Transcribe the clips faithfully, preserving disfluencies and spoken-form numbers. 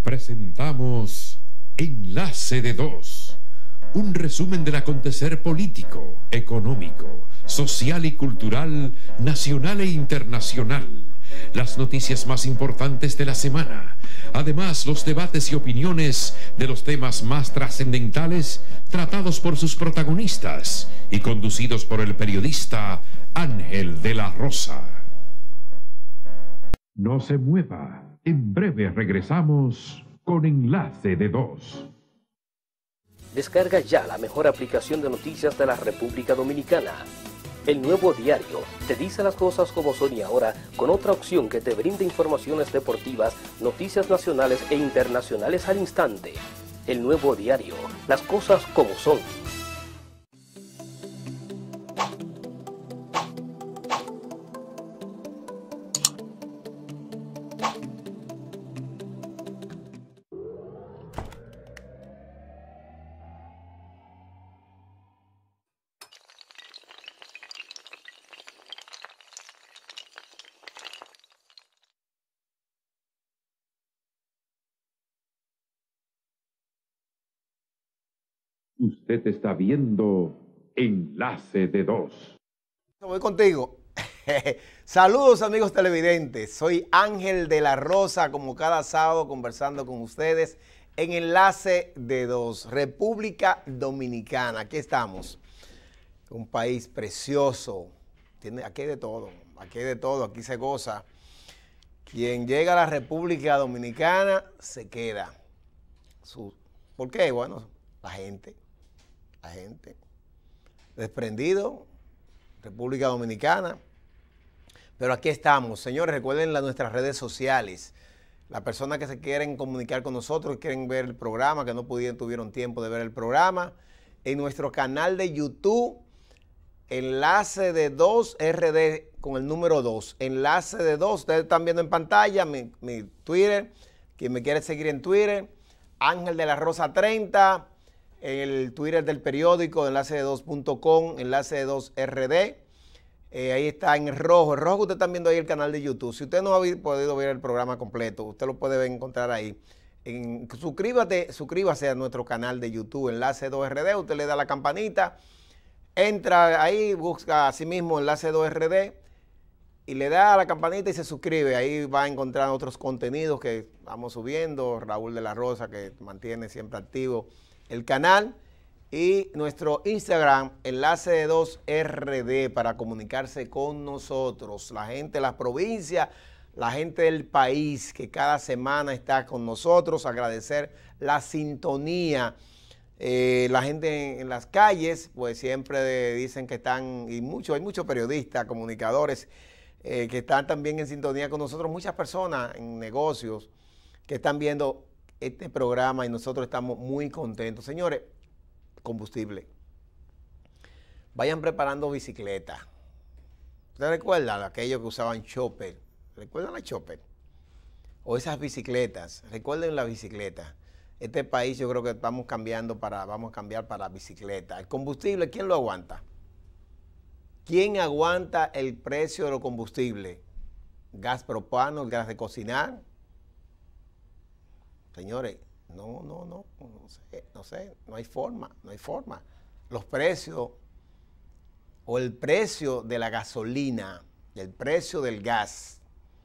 Presentamos Enlace de Dos, un resumen del acontecer político, económico, social y cultural, nacional e internacional, las noticias más importantes de la semana, además los debates y opiniones de los temas más trascendentales tratados por sus protagonistas y conducidos por el periodista Ángel de la Rosa. No se mueva. En breve regresamos con Enlace de Dos. Descarga ya la mejor aplicación de noticias de la República Dominicana. El Nuevo Diario te dice las cosas como son y ahora con otra opción que te brinda informaciones deportivas, noticias nacionales e internacionales al instante. El Nuevo Diario, las cosas como son. Usted está viendo Enlace de Dos. Voy contigo. Saludos amigos televidentes, soy Ángel de la Rosa, como cada sábado conversando con ustedes en Enlace de Dos, República Dominicana. Aquí estamos, un país precioso, tiene, aquí hay de todo, aquí hay de todo, aquí se goza. Quien llega a la República Dominicana se queda. Su, ¿Por qué? Bueno, la gente, la gente, desprendido, República Dominicana. Pero aquí estamos, señores, recuerden las, nuestras redes sociales. Las personas que se quieren comunicar con nosotros, quieren ver el programa, que no pudieron, tuvieron tiempo de ver el programa, en nuestro canal de YouTube, Enlace de Dos R D con el número dos. Enlace de Dos, ustedes están viendo en pantalla mi, mi Twitter, quien me quiere seguir en Twitter, Ángel de la Rosa treinta, el Twitter del periódico, enlace de dos punto com, Enlace de Dos R D. Eh, ahí está en rojo, en rojo que ustedes están viendo ahí el canal de YouTube. Si usted no ha podido ver el programa completo, usted lo puede encontrar ahí. En, suscríbate, suscríbase a nuestro canal de YouTube, Enlace dos R D, usted le da la campanita, entra ahí, busca a sí mismo Enlace dos R D y le da a la campanita y se suscribe. Ahí va a encontrar otros contenidos que vamos subiendo, Raúl de la Rosa, que mantiene siempre activo el canal. Y nuestro Instagram, Enlace de Dos R D, para comunicarse con nosotros. La gente de la provincia, la gente del país que cada semana está con nosotros. Agradecer la sintonía. Eh, la gente en, en las calles, pues siempre dicen que están, y mucho, hay muchos periodistas, comunicadores, eh, que están también en sintonía con nosotros. Muchas personas en negocios que están viendo este programa y nosotros estamos muy contentos. Señores, combustible. Vayan preparando bicicletas. ¿Ustedes recuerdan aquellos que usaban chopper? ¿Recuerdan la chopper? O esas bicicletas. Recuerden la bicicleta. Este país yo creo que vamos cambiando para, vamos a cambiar para bicicleta. El combustible, ¿quién lo aguanta? ¿Quién aguanta el precio de los combustibles? Gas propano, gas de cocinar. Señores, No, no, no, no sé, no sé, no hay forma, no hay forma. Los precios o el precio de la gasolina, el precio del gas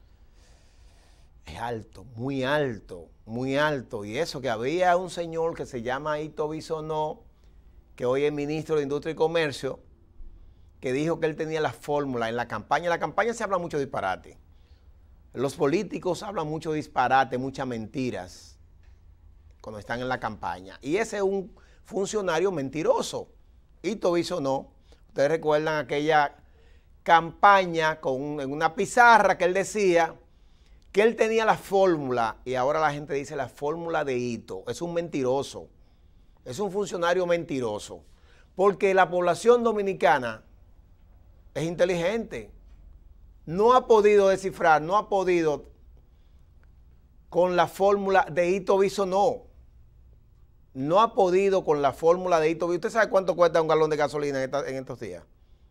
es alto, muy alto, muy alto. Y eso que había un señor que se llama Ito Bisonó, que hoy es ministro de Industria y Comercio, que dijo que él tenía la fórmula en la campaña. En la campaña se habla mucho disparate. Los políticos hablan mucho disparate, muchas mentiras cuando están en la campaña. Y ese es un funcionario mentiroso. Ito Bisonó, ustedes recuerdan aquella campaña con, en una pizarra que él decía que él tenía la fórmula y ahora la gente dice la fórmula de Ito. Es un mentiroso, es un funcionario mentiroso, porque la población dominicana es inteligente. No ha podido descifrar, no ha podido con la fórmula de Ito Bisonó. No ha podido con la fórmula de Ito Bisonó. ¿Usted sabe cuánto cuesta un galón de gasolina en, esta, en estos días?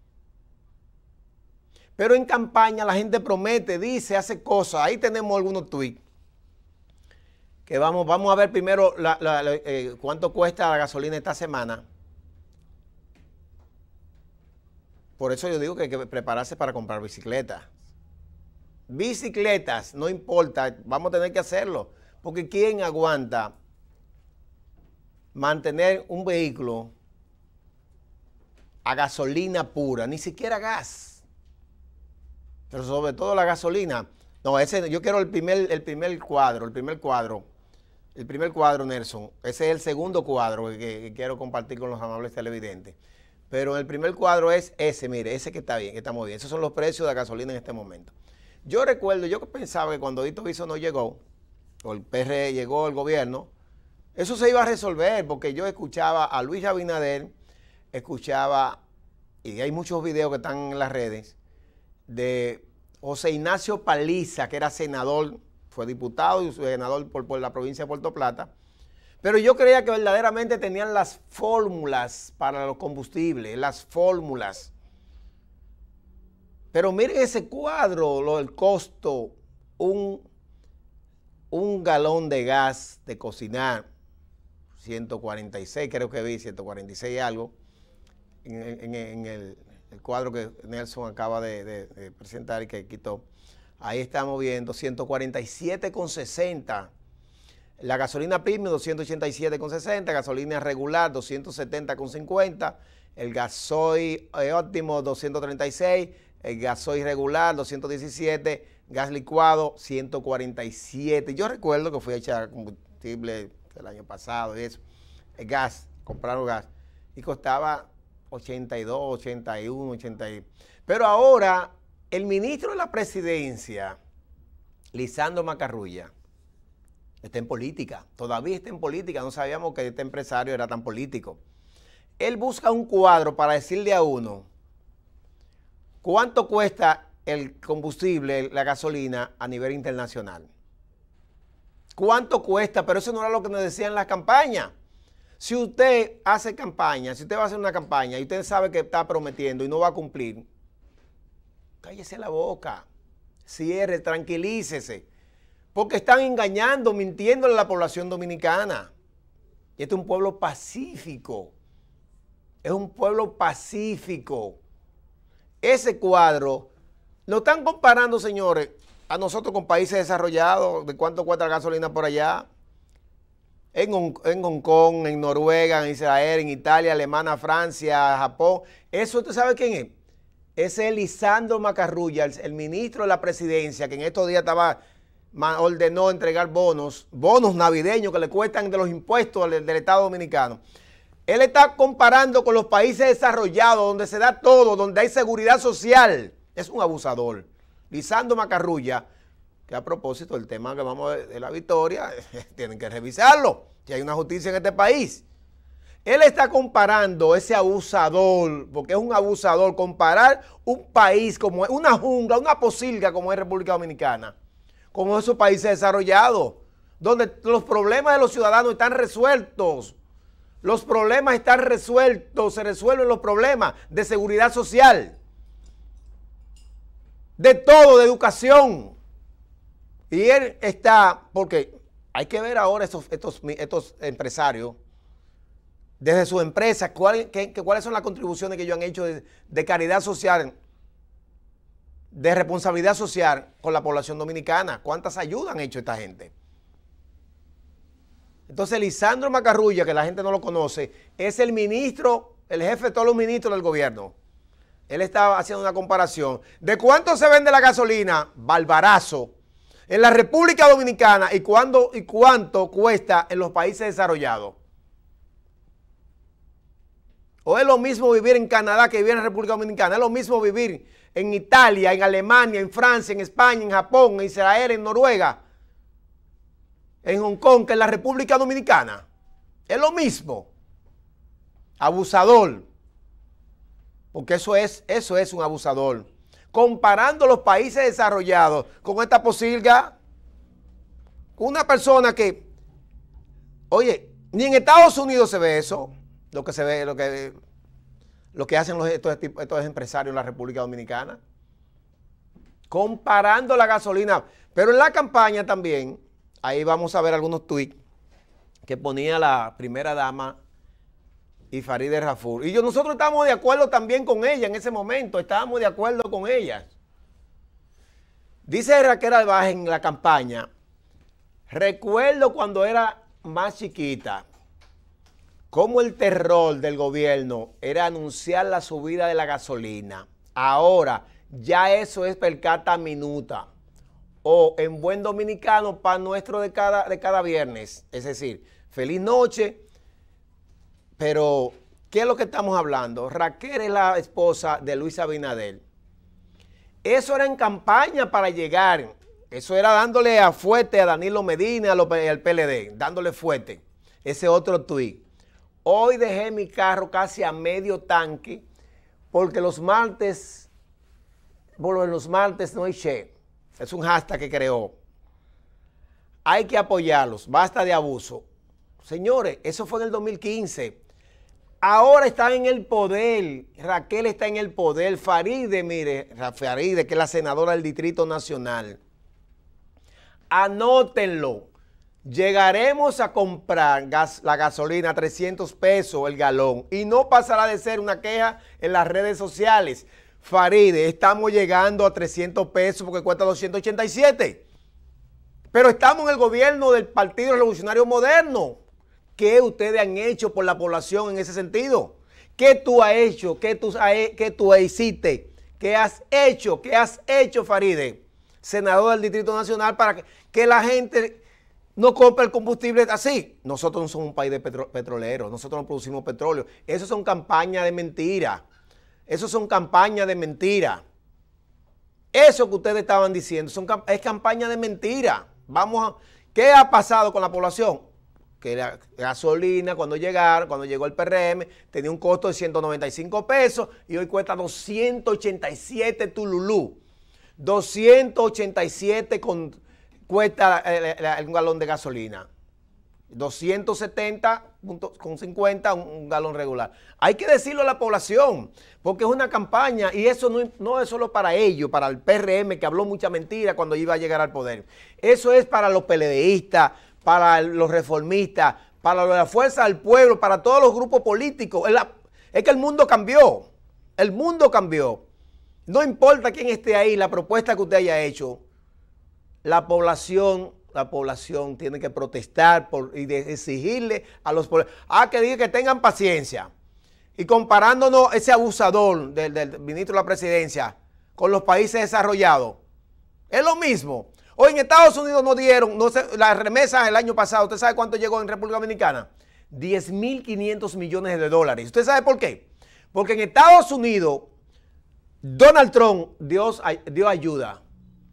Pero en campaña la gente promete, dice, hace cosas. Ahí tenemos algunos tweets que vamos, vamos a ver primero la, la, la, eh, cuánto cuesta la gasolina esta semana. Por eso yo digo que hay que prepararse para comprar bicicletas. Bicicletas, no importa, vamos a tener que hacerlo. Porque ¿quién aguanta mantener un vehículo a gasolina pura? Ni siquiera gas. Pero sobre todo la gasolina. No, ese, yo quiero el primer, el primer cuadro, el primer cuadro. El primer cuadro, Nelson. Ese es el segundo cuadro que, que quiero compartir con los amables televidentes. Pero el primer cuadro es ese, mire, ese que está bien, que está muy bien. Esos son los precios de la gasolina en este momento. Yo recuerdo, yo pensaba que cuando Hito Biso no llegó, o el P R llegó al gobierno, eso se iba a resolver, porque yo escuchaba a Luis Abinader, escuchaba, y hay muchos videos que están en las redes, de José Ignacio Paliza, que era senador, fue diputado y senador por, por la provincia de Puerto Plata, pero yo creía que verdaderamente tenían las fórmulas para los combustibles, las fórmulas. Pero miren ese cuadro, lo del costo, un, un galón de gas de cocinar, ciento cuarenta y seis, creo que vi, ciento cuarenta y seis algo, en, en, en el, el cuadro que Nelson acaba de, de, de presentar y que quitó. Ahí estamos viendo ciento cuarenta y siete con sesenta. La gasolina premium doscientos ochenta y siete con sesenta, gasolina regular doscientos setenta con cincuenta, el gasoil eh, óptimo doscientos treinta y seis, el gasoil regular doscientos diecisiete, gas licuado ciento cuarenta y siete. Yo recuerdo que fui a echar combustible el año pasado y eso, el gas, compraron gas, y costaba ochenta y dos, ochenta y uno, ochenta y... Pero ahora el ministro de la presidencia, Lisandro Macarrulla, está en política, todavía está en política, no sabíamos que este empresario era tan político. Él busca un cuadro para decirle a uno cuánto cuesta el combustible, la gasolina a nivel internacional. ¿Cuánto cuesta? Pero eso no era lo que nos decían en las campañas. Si usted hace campaña, si usted va a hacer una campaña y usted sabe que está prometiendo y no va a cumplir, cállese la boca, cierre, tranquilícese. Porque están engañando, mintiéndole a la población dominicana. Y este es un pueblo pacífico. Es un pueblo pacífico. Ese cuadro, lo están comparando, señores, a nosotros con países desarrollados, de cuánto cuesta la gasolina por allá. En, en Hong Kong, en Noruega, en Israel, en Italia, Alemania, Francia, Japón. ¿Eso usted sabe quién es? Ese es Lisandro Macarrulla, el, el ministro de la presidencia, que en estos días estaba... ordenó entregar bonos, bonos navideños que le cuestan de los impuestos del, del Estado Dominicano. Él está comparando con los países desarrollados, donde se da todo, donde hay seguridad social. Es un abusador. Lisandro Macarrulla, que a propósito del tema que vamos a ver de la victoria, tienen que revisarlo, si hay una justicia en este país. Él está comparando ese abusador, porque es un abusador, comparar un país como es, una jungla, una posilga como es República Dominicana, como esos países desarrollados, donde los problemas de los ciudadanos están resueltos. Los problemas están resueltos, se resuelven los problemas de seguridad social, de todo, de educación. Y él está, porque hay que ver ahora estos, estos, estos empresarios, desde sus empresas, cuál, qué, cuáles son las contribuciones que ellos han hecho de, de caridad social, de responsabilidad social con la población dominicana. ¿Cuántas ayudas han hecho esta gente? Entonces, Lisandro Macarrulla, que la gente no lo conoce, es el ministro, el jefe de todos los ministros del gobierno. Él estaba haciendo una comparación de cuánto se vende la gasolina, barbarazo, en la República Dominicana y, cuándo, y cuánto cuesta en los países desarrollados. O es lo mismo vivir en Canadá que vivir en la República Dominicana. Es lo mismo vivir en Italia, en Alemania, en Francia, en España, en Japón, en Israel, en Noruega, en Hong Kong, que en la República Dominicana. Es lo mismo. Abusador. Porque eso es, eso es un abusador. Comparando los países desarrollados con esta posilga, con una persona que, oye, ni en Estados Unidos se ve eso, lo que se ve, lo que, lo que hacen los, estos, estos empresarios en la República Dominicana. Comparando la gasolina. Pero en la campaña también, ahí vamos a ver algunos tweets que ponía la primera dama y Farideh Raful. Y yo, nosotros estábamos de acuerdo también con ella en ese momento, estábamos de acuerdo con ella. Dice Raquel Albaje en la campaña, recuerdo cuando era más chiquita, cómo el terror del gobierno era anunciar la subida de la gasolina. Ahora ya eso es per cata minuta, o en buen dominicano, pan nuestro de cada, de cada viernes. Es decir, feliz noche, pero ¿qué es lo que estamos hablando? Raquel es la esposa de Luis Abinader. Eso era en campaña para llegar, eso era dándole a fuerte a Danilo Medina, al P L D, dándole fuerte, ese otro tuit. Hoy dejé mi carro casi a medio tanque, porque los martes, bueno, los martes no hay che, es un hashtag que creó. Hay que apoyarlos, basta de abuso. Señores, eso fue en el dos mil quince. Ahora están en el poder, Raquel está en el poder, Farideh, mire, Farideh, que es la senadora del Distrito Nacional. Anótenlo, llegaremos a comprar gas, la gasolina a trescientos pesos el galón y no pasará de ser una queja en las redes sociales. Farideh, estamos llegando a trescientos pesos porque cuesta doscientos ochenta y siete. Pero estamos en el gobierno del Partido Revolucionario Moderno. ¿Qué ustedes han hecho por la población en ese sentido? ¿Qué tú has hecho? ¿Qué tú, qué tú hiciste? ¿Qué has hecho? ¿Qué has hecho, Farideh, senador del Distrito Nacional, para que, que la gente no compre el combustible así? Nosotros no somos un país de petro, petrolero, nosotros no producimos petróleo. Eso son campañas de mentira. Eso son campañas de mentira. Eso que ustedes estaban diciendo son, es campaña de mentira. Vamos a, ¿qué ha pasado con la población? Que la gasolina cuando llegaron, cuando llegó el P R M, tenía un costo de ciento noventa y cinco pesos y hoy cuesta doscientos ochenta y siete tululú. doscientos ochenta y siete con, cuesta un galón de gasolina. doscientos setenta con cincuenta un, un galón regular. Hay que decirlo a la población, porque es una campaña y eso no, no es solo para ellos, para el P R M que habló mucha mentira cuando iba a llegar al poder. Eso es para los PLDistas, para los reformistas, para la fuerza del pueblo, para todos los grupos políticos. Es, la, es que el mundo cambió, el mundo cambió. No importa quién esté ahí, la propuesta que usted haya hecho, la población, la población tiene que protestar por, y de exigirle a los pueblos. Ah, que diga que tengan paciencia. Y comparándonos ese abusador del, del ministro de la presidencia con los países desarrollados, es lo mismo. Hoy en Estados Unidos nos dieron, no sé, las remesas el año pasado, ¿usted sabe cuánto llegó en República Dominicana? diez mil quinientos millones de dólares. ¿Usted sabe por qué? Porque en Estados Unidos, Donald Trump dio, dio ayuda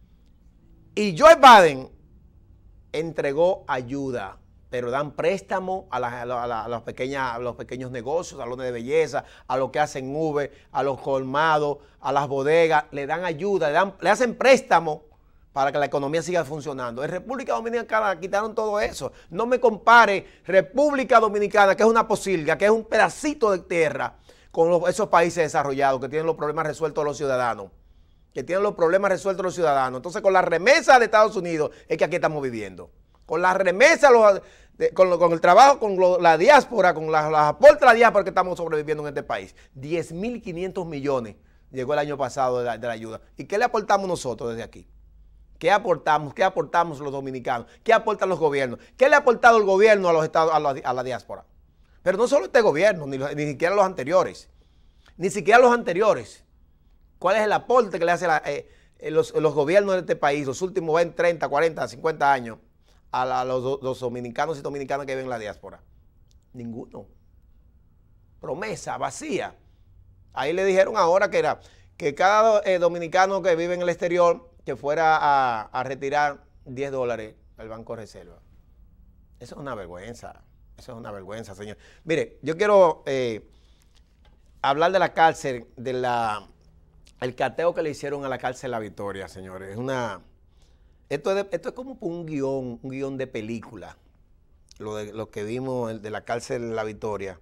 y Joe Biden entregó ayuda, pero dan préstamo a, la, a, la, a, las pequeñas, a los pequeños negocios, a los de belleza, a los que hacen Uber, a los colmados, a las bodegas, le dan ayuda, le, dan, le hacen préstamo para que la economía siga funcionando. En República Dominicana quitaron todo eso. No me compare República Dominicana, que es una posilga, que es un pedacito de tierra, con los, esos países desarrollados que tienen los problemas resueltos los ciudadanos. Que tienen los problemas resueltos los ciudadanos. Entonces, con la remesa de Estados Unidos es que aquí estamos viviendo. Con la remesa, los, de, con, lo, con el trabajo, con lo, la diáspora, con las la aportes de la diáspora que estamos sobreviviendo en este país. diez mil quinientos millones llegó el año pasado de la, de la ayuda. ¿Y qué le aportamos nosotros desde aquí? ¿Qué aportamos? ¿Qué aportamos los dominicanos? ¿Qué aportan los gobiernos? ¿Qué le ha aportado el gobierno a los estados, a la, a la diáspora? Pero no solo este gobierno, ni, ni siquiera los anteriores. Ni siquiera los anteriores. ¿Cuál es el aporte que le hacen eh, los, los gobiernos de este país, los últimos veinte, treinta, cuarenta, cincuenta años, a, la, a los, los dominicanos y dominicanas que viven en la diáspora? Ninguno. Promesa vacía. Ahí le dijeron ahora que era que cada eh, dominicano que vive en el exterior que fuera a, a retirar diez dólares al Banco de Reserva. Eso es una vergüenza. Eso es una vergüenza, señor. Mire, yo quiero eh, hablar de la cárcel, de la el cateo que le hicieron a la cárcel La Victoria, señores. Es una, esto, es de, esto es como un guión, un guión de película, lo, de, lo que vimos de la cárcel La Victoria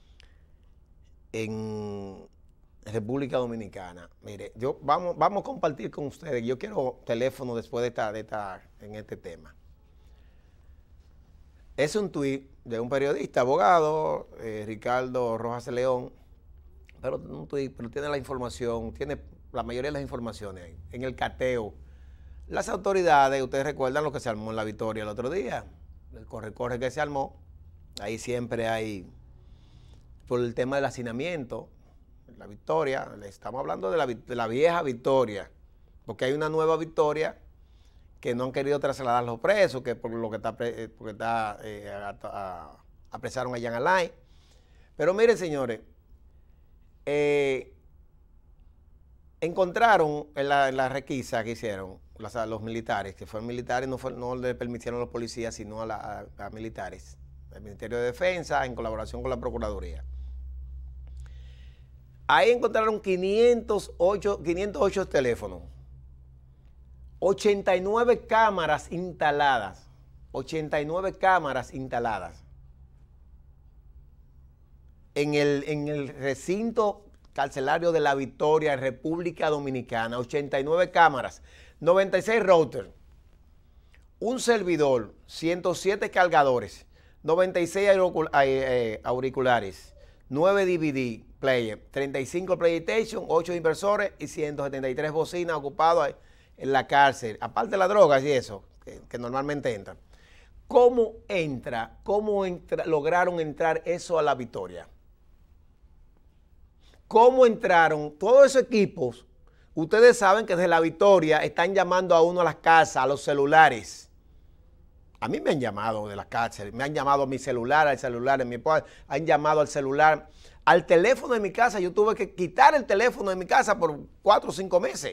en República Dominicana. Mire, yo vamos, vamos a compartir con ustedes. Yo quiero teléfono después de esta, de esta, en este tema. Es un tuit de un periodista, abogado, eh, Ricardo Rojas de León, pero un tuit, pero tiene la información, tiene la mayoría de las informaciones ahí, en el cateo. Las autoridades, ustedes recuerdan lo que se armó en La Victoria el otro día, el corre-corre que se armó, ahí siempre hay, por el tema del hacinamiento, La Victoria, estamos hablando de la, de la vieja Victoria, porque hay una nueva Victoria que no han querido trasladar a los presos, que por lo que está, porque está eh, a, a, apresaron a Jean Alain. Pero miren, señores, eh, encontraron en la, en la requisa que hicieron los, los militares, que fueron militares, no, fue, no le permitieron a los policías, sino a, la, a, a militares, el Ministerio de Defensa, en colaboración con la Procuraduría. Ahí encontraron quinientos ocho, quinientos ocho teléfonos, ochenta y nueve cámaras instaladas, ochenta y nueve cámaras instaladas en el, en el recinto carcelario de La Victoria, República Dominicana, ochenta y nueve cámaras, noventa y seis routers, un servidor, ciento siete cargadores, noventa y seis auriculares, nueve D V D player, treinta y cinco PlayStation, ocho inversores y ciento setenta y tres bocinas ocupados en la cárcel, aparte de las drogas y eso, que, que normalmente entran. ¿Cómo entra, cómo entra, lograron entrar eso a La Victoria? ¿Cómo entraron todos esos equipos? Ustedes saben que desde La Victoria están llamando a uno a las casas, a los celulares. A mí me han llamado de las cárceles, me han llamado a mi celular, al celular de mi padre, han llamado al celular, al teléfono de mi casa. Yo tuve que quitar el teléfono de mi casa por cuatro o cinco meses.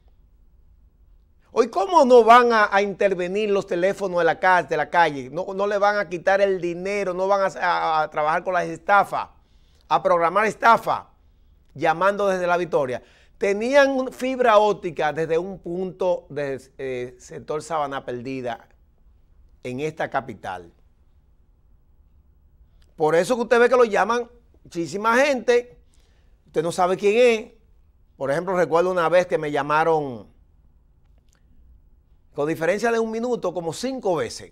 Hoy, ¿cómo no van a, a intervenir los teléfonos de la, casa, de la calle? No, no le van a quitar el dinero, no van a, a, a trabajar con las estafas, a programar estafa, llamando desde La Victoria. Tenían fibra óptica desde un punto del eh, sector Sabana Perdida en esta capital. Por eso que usted ve que lo llaman muchísima gente, usted no sabe quién es. Por ejemplo, recuerdo una vez que me llamaron con diferencia de un minuto, como cinco veces.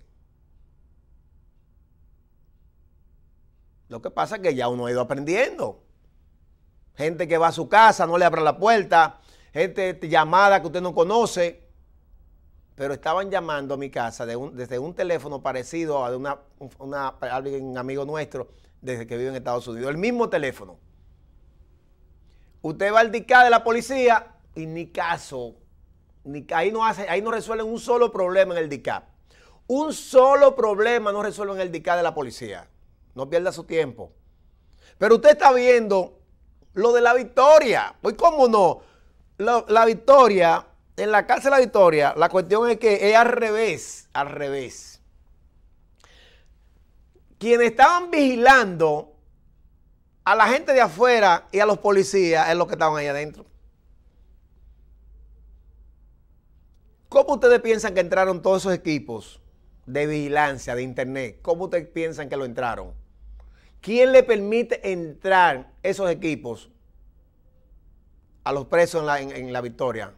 Lo que pasa es que ya uno ha ido aprendiendo. Gente que va a su casa, no le abre la puerta, gente llamada que usted no conoce, pero estaban llamando a mi casa de un, desde un teléfono parecido a de una, una, alguien amigo nuestro, desde que vive en Estados Unidos, el mismo teléfono. Usted va al D I C A de la policía y ni caso. Ni, ahí, no hace, ahí no resuelven un solo problema en el D I C A. Un solo problema no resuelven en el D I C A de la policía. No pierda su tiempo. Pero usted está viendo lo de La Victoria. Pues cómo no. La, la Victoria, en la cárcel de La Victoria, la cuestión es que es al revés, al revés. Quienes estaban vigilando a la gente de afuera y a los policías es los que estaban ahí adentro. ¿Cómo ustedes piensan que entraron todos esos equipos de vigilancia, de internet? ¿Cómo ustedes piensan que lo entraron? ¿Quién le permite entrar esos equipos a los presos en la, en, en la Victoria?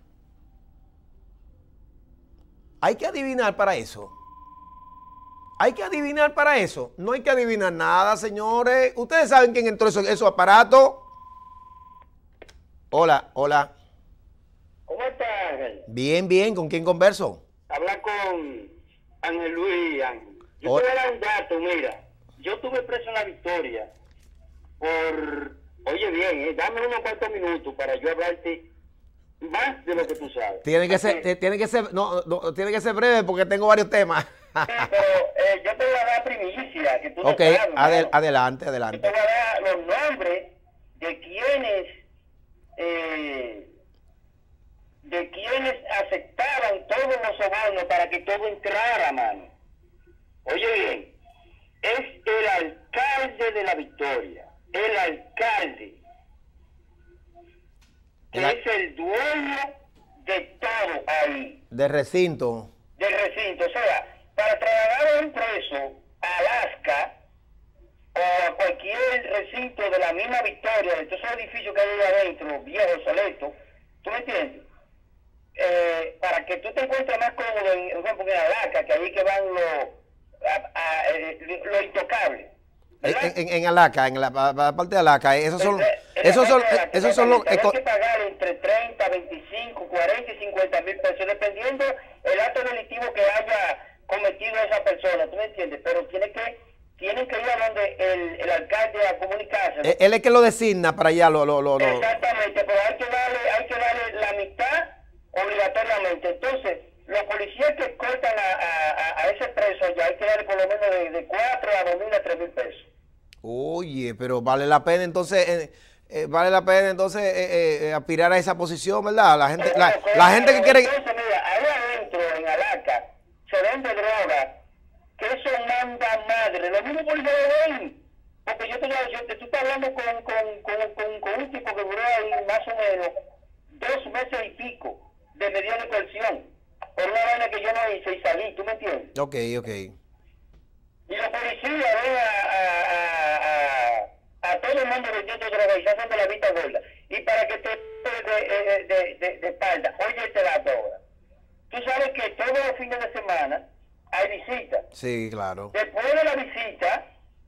Hay que adivinar para eso. Hay que adivinar para eso. No hay que adivinar nada, señores. ¿Ustedes saben quién entró esos, esos aparatos? Hola, hola. ¿Cómo está, Ángel? Bien, bien. ¿Con quién converso? Habla con Ángel Luis. Ángel. Yo Hola. te voy a dar un dato, mira. Yo estuve preso en La Victoria por... Oye bien, eh, dame unos cuantos minutos para yo hablarte más de lo que tú sabes. Tiene que ser, Porque- tiene que ser, no, no, tiene que ser breve porque tengo varios temas. Sí, pero eh, yo te voy a dar primicia, que tú no Ok, sabes, adel- ¿no? adelante, Yo te adelante. voy a dar los nombres de quienes eh, de quienes aceptaban todos los sobornos para que todo entrara, mano. Oye bien, es el alcalde de La Victoria, el alcalde, que El al- es el dueño de todo ahí, De recinto. del recinto. O sea, para trasladar a un preso a Alaska o a cualquier recinto de la misma Victoria, de todos esos edificios que hay ahí adentro, viejos, soletos, ¿tú me entiendes? Eh, para que tú te encuentres más cómodo en, por ejemplo, en Alaska, que ahí que van los... A, a, eh, los intocables. En, en, en Alaca, en la, la parte de Alaca, esos son, esos son, esos son los... Hay que pagar entre treinta, veinticinco, cuarenta y cincuenta mil pesos, dependiendo el acto delictivo que haya cometido esa persona, ¿tú me entiendes? Pero tiene que, tienen que ir a donde el, el alcalde a comunicarse. Él, él es que lo designa para allá, lo, lo, lo, lo. Exactamente, pero hay que darle, hay que darle la mitad obligatoriamente. Entonces, los policías que cortan a, a, a ese preso ya hay que darle por lo menos de, de cuatro a dos mil a tres mil pesos. Oye, pero vale la pena entonces, eh, eh, vale la pena entonces eh, eh, aspirar a esa posición, ¿verdad? La gente, la, Claro, la gente que quiere... Entonces, mira, ahí adentro, en Alaca, se vende droga, que eso manda madre. Los mismos policías lo ven. Porque yo te, yo te, tú estás hablando con, con, con, con, con un tipo que duró ahí más o menos dos meses y pico de medida de coerción. Por una vaina que yo no hice y salí, ¿tú me entiendes? Ok, ok. Y los policías ven a, a, a, a todo el mundo vendiendo droga y se hacen de la vista gorda. Y para que te de, de, de, de, de espalda, oye, te la droga. Tú sabes que todos los fines de semana hay visitas. Sí, claro. Después de la visita,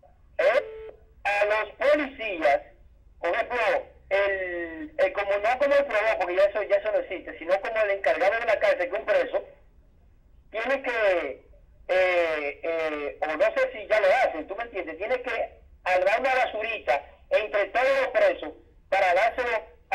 eh, a los policías, por ejemplo, el, el como no como el probó, porque ya eso, ya eso no existe, sino como el encargado de la cárcel, que es un preso, tiene que... Eh, eh, o no sé si ya lo hacen, tú me entiendes, tiene que dar una basurita entre todos los presos para dárselo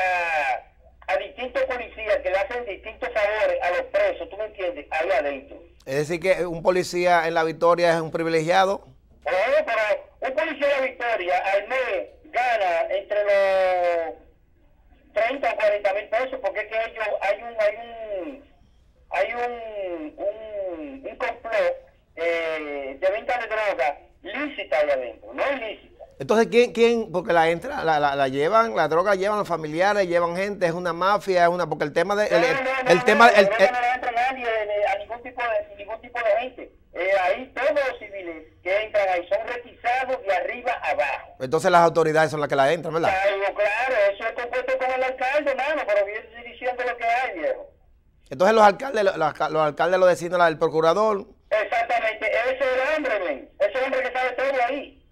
a, a distintos policías que le hacen distintos favores a los presos, tú me entiendes, ahí adentro. Es decir que un policía en La Victoria es un privilegiado. Bueno, pero un policía de La Victoria al mes gana entre los treinta o cuarenta mil pesos, porque es que ellos hay un hay un hay un, un, un complot eh, de venta de droga lícita allá adentro, no ilícita. Entonces, ¿quién, quién porque la entra, la, la, la llevan, la droga llevan los familiares, llevan gente, es una mafia, es una, porque el tema de, el, el, no, no, el no, tema, no, el, no, el, no, no entra nadie, a ningún tipo de, ningún tipo de gente. Eh, ahí todos los civiles que entran ahí son requisados de arriba a abajo. entonces las autoridades son las que la entran, ¿verdad? Claro, claro, eso es compuesto con el alcalde, mano, pero yo estoy diciendo lo que hay, viejo. Entonces los alcaldes, los, los alcaldes lo designan el procurador. Exactamente, ese es el hombre, men. Ese es el hombre que sabe todo ahí.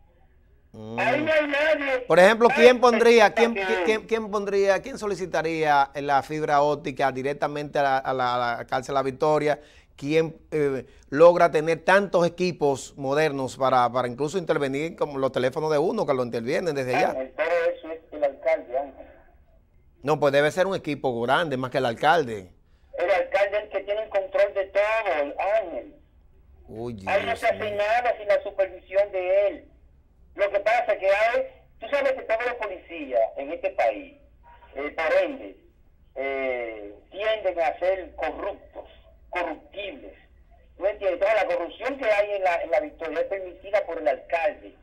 Mm. Ahí no hay nadie. Por ejemplo, ¿quién pondría, quién, que... quién, quién pondría, quién solicitaría la fibra óptica directamente a la, a la, a la cárcel La Victoria? ¿Quién eh, logra tener tantos equipos modernos para, para incluso intervenir como los teléfonos de uno que lo intervienen desde allá? Ángel, todo eso es el alcalde, Ángel. No, pues debe ser un equipo grande, más que el alcalde. El alcalde es el que tiene el control de todo, Ángel. Uy, ahí no se hace nada sin la supervisión de él. Lo que pasa es que hay, tú sabes que todos los policías en este país, eh, por ende, eh, tienden a ser corruptos, corruptibles. ¿No entiendes? Entonces, la corrupción que hay en la, en la Victoria es permitida por el alcalde,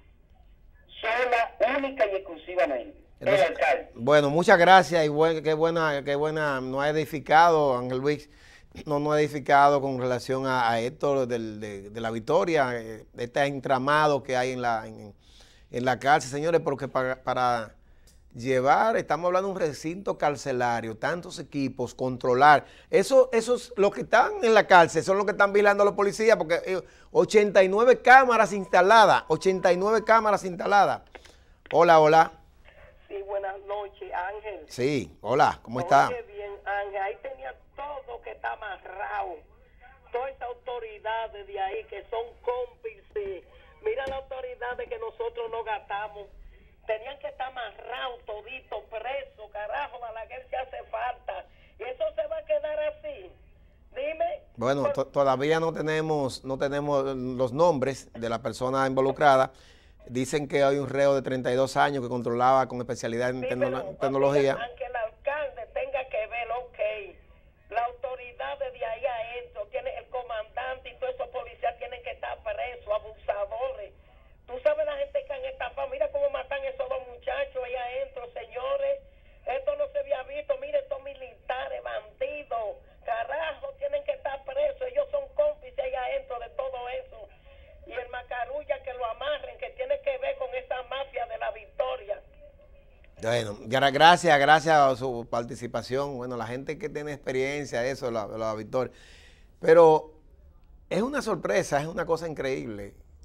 sola, única y exclusivamente. Entonces, el alcalde. Bueno, muchas gracias y buen, qué buena, qué buena, no ha edificado, Ángel Luis, no, no ha edificado con relación a, a esto del, de, de la Victoria, eh, este entramado que hay en la, en, en la cárcel, señores, porque para, para llevar, estamos hablando de un recinto carcelario, tantos equipos, controlar, eso, esos, los que están en la cárcel son los que están vigilando a los policías, porque eh, ochenta y nueve cámaras instaladas, ochenta y nueve cámaras instaladas. Hola, hola. Sí, buenas noches, Ángel. Sí, hola, ¿cómo está? Oye, bien, Ángel, ahí tenía todo que está amarrado. Todas esas autoridades de ahí que son cómplices. Mira las autoridades que nosotros no gastamos. Tenían que estar amarrados toditos, presos, carajo, a la que se hace falta. Y eso se va a quedar así. Dime. Bueno, to todavía no tenemos, no tenemos los nombres de la persona involucrada. Dicen que hay un reo de treinta y dos años que controlaba con especialidad en sí, tecno pero, tecnología. Aunque el alcalde tenga que ver, ok, la autoridad de ahí adentro, tiene el comandante y todos esos policías tienen que estar presos, abusadores. Tú sabes la gente que han estafado, mira cómo matan esos dos muchachos ahí adentro, señores. Esto no se había visto, mire estos militares, bandidos, carajo, tienen que estar presos, ellos son cómplices ahí adentro de todo eso. Y el macarulla que lo amarren, que tiene que ver con esa mafia de la Victoria. Bueno, gracias, gracias a su participación. Bueno, la gente que tiene experiencia, eso, la, la Victoria. Pero es una sorpresa, es una cosa increíble.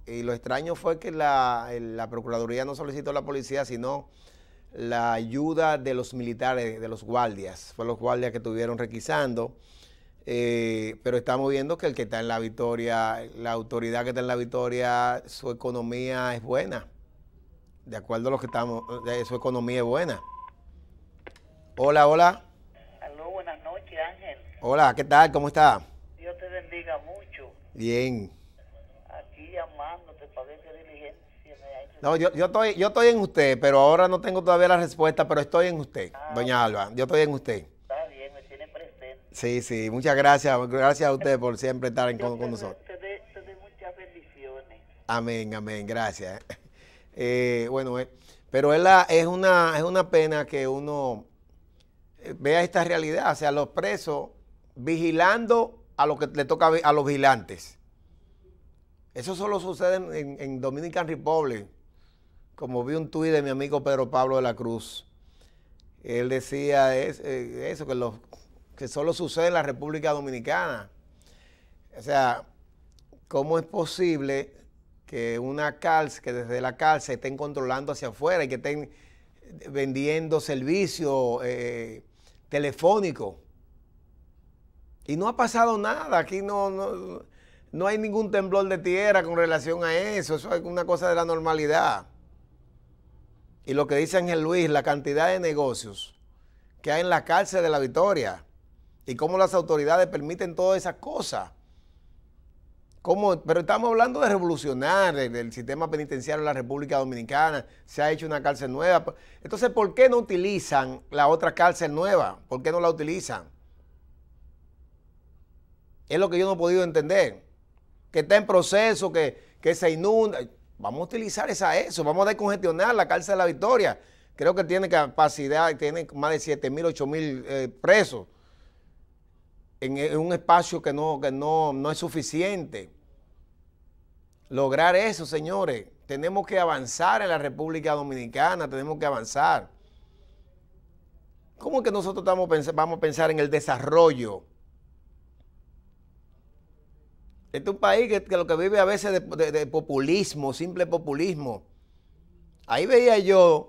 Y lo extraño fue que la, la Procuraduría no solicitó a la policía, sino la ayuda de los militares, de los guardias. Fue los guardias que estuvieron requisando. Eh, pero estamos viendo que el que está en La Victoria, la autoridad que está en La Victoria, su economía es buena. De acuerdo a lo que estamos, su economía es buena. Hola, hola. Aló, buenas noches, Ángel. Hola, ¿qué tal? ¿Cómo está? Dios te bendiga mucho. Bien. Aquí llamándote para ver qué diligencia me ha hecho. No, yo, yo, estoy, yo estoy en usted, pero ahora no tengo todavía la respuesta, pero estoy en usted, Ah, doña Alba. Yo estoy en usted. Está bien, me tiene presente. Sí, sí, muchas gracias. Gracias a usted por siempre estar en- con, con Dios te- nosotros. Te dé te dé muchas bendiciones. Amén, amén, gracias. Eh, bueno, eh, pero es, la, es, una, es una pena que uno eh, vea esta realidad, o sea, los presos vigilando a lo que le toca vi- a los vigilantes. Eso solo sucede en, en- en Dominican Republic, como vi un tuit de mi amigo Pedro Pablo de la Cruz. Él decía es, eh, eso, que, los, que solo sucede en la República Dominicana. O sea, ¿cómo es posible que una cárcel, que desde la cárcel estén controlando hacia afuera y que estén vendiendo servicios eh, telefónicos? Y no ha pasado nada, aquí no, no, no hay ningún temblor de tierra con relación a eso, eso es una cosa de la normalidad. Y lo que dice Ángel Luis, la cantidad de negocios que hay en la cárcel de La Victoria y cómo las autoridades permiten todas esas cosas. ¿Cómo? Pero estamos hablando de revolucionar el, el sistema penitenciario de la República Dominicana, se ha hecho una cárcel nueva. Entonces, ¿por qué no utilizan la otra cárcel nueva? ¿Por qué no la utilizan? Es lo que yo no he podido entender. Que está en proceso, que, que se inunda. Vamos a utilizar esa eso, vamos a descongestionar la cárcel de La Victoria. Creo que tiene capacidad, tiene más de siete mil, ocho mil eh, presos en, en un espacio que, no, que no, no es suficiente. Lograr eso, señores. Tenemos que avanzar en la República Dominicana, tenemos que avanzar. ¿Cómo es que nosotros estamos pens- vamos a pensar en el desarrollo? Este es un país que, que lo que vive a veces de, de- de populismo, simple populismo. Ahí veía yo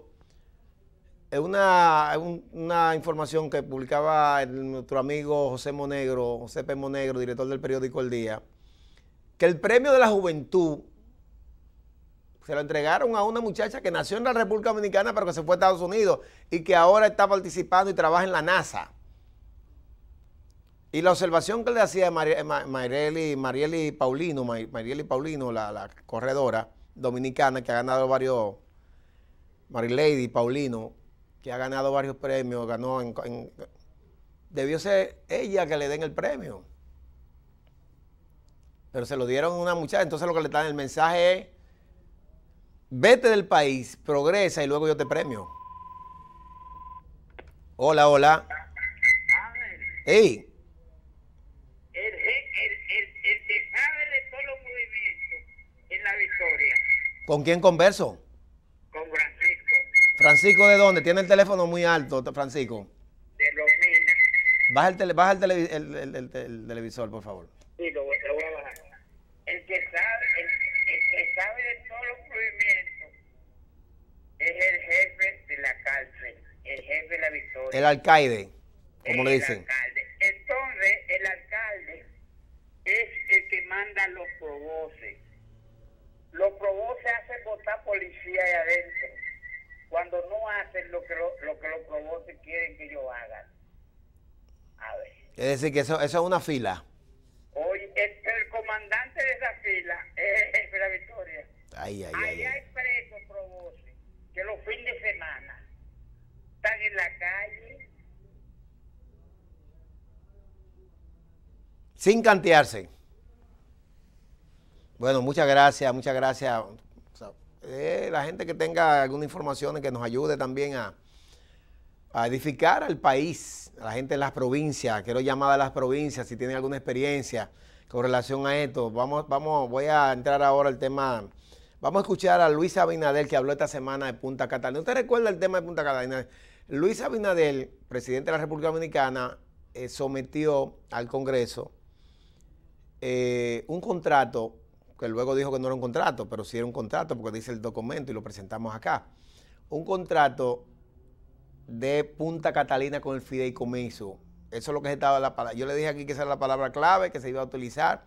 una, un- una información que publicaba el- nuestro amigo José Monegro, José P. Monegro, director del periódico El Día, que el premio de la juventud se lo entregaron a una muchacha que nació en la República Dominicana pero que se fue a Estados Unidos y que ahora está participando y trabaja en la NASA. Y la observación que le hacía Mari- Ma- Marieli, Marieli Paulino, Ma- Marieli Paulino, la, la corredora dominicana que ha ganado varios, Marilady Paulino, que ha ganado varios premios, ganó en, en- debió ser ella que le den el premio. Pero se lo dieron a una muchacha, entonces lo que le dan el mensaje es, vete del país, progresa y luego yo te premio. Hola, hola. Ángel, Hey, el, je- el, el, el que sabe de todos los movimientos en La Victoria, ¿con quién converso? con Francisco, Francisco, ¿de dónde? Tiene el teléfono muy alto, Francisco. de los Minas. Baja el, tele, baja el, televi- el- el- el- el televisor, por favor. Sí, lo, voy- lo voy a bajar. El que sabe, el, el que sabe de todos los movimientos es el jefe de la cárcel, el jefe de La Victoria. El alcaide, como le El dicen. alcalde. Entonces, el alcalde es el que manda los provoces. Los provoces hacen votar policía ahí adentro, cuando no hacen lo que, lo, lo que los provoces quieren que ellos hagan. A ver. Es decir, que eso, eso es una fila. Hoy, el, el comandante de esa fila es el jefe de La Victoria. Ay, ay, Ahí ay. hay ay. presos provoces que los fines de semana están en la calle. Sin cantearse. Bueno, muchas gracias, muchas gracias. O sea, eh, la gente que tenga alguna información que nos ayude también a, a edificar al país, a la gente en las provincias. Quiero llamar a las provincias si tienen alguna experiencia con relación a esto. Vamos, vamos, voy a entrar ahora al tema. Vamos a escuchar a Luis Abinader, que habló esta semana de Punta Catalina. ¿Usted recuerda el tema de Punta Catalina? Luis Abinader, presidente de la República Dominicana, eh, sometió al Congreso eh, un contrato que luego dijo que no era un contrato, pero sí era un contrato porque dice el documento y lo presentamos acá. Un contrato de Punta Catalina con el fideicomiso. Eso es lo que se estaba la palabra. Yo le dije aquí que esa era la palabra clave que se iba a utilizar.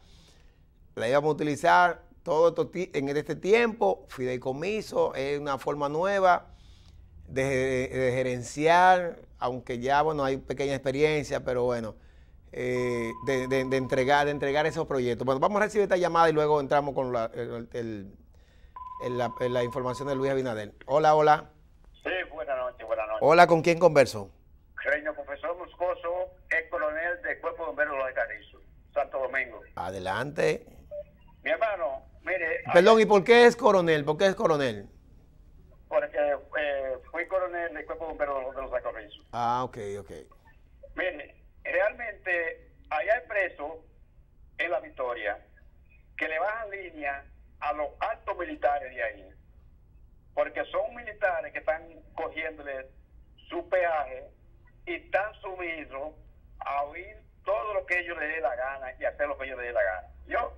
La íbamos a utilizar todo esto en este tiempo. Fideicomiso es una forma nueva de, de gerenciar, aunque ya, bueno, hay pequeña experiencia, pero bueno, eh, de, de, de, entregar, de entregar esos proyectos. Bueno, vamos a recibir esta llamada y luego entramos con la, el, el, el, la, la información de Luis Abinader. Hola, hola. Sí, buenas noches, buenas noches. Hola, ¿con quién converso? Señor profesor Moscoso, es coronel del Cuerpo de Bomberos de los Carrizo, Santo Domingo. Adelante. Mi hermano, mire... Perdón, ayer, ¿y por qué es coronel? ¿Por qué es coronel? Porque eh, fui coronel del Cuerpo de Bomberos de los Carrizo. Ah, ok, ok. Mire, realmente allá hay presos en La Victoria que le bajan línea a los altos militares de ahí, porque son militares que están cogiéndole su peaje y están sumisos a oír todo lo que ellos les dé la gana y hacer lo que ellos les dé la gana. Yo,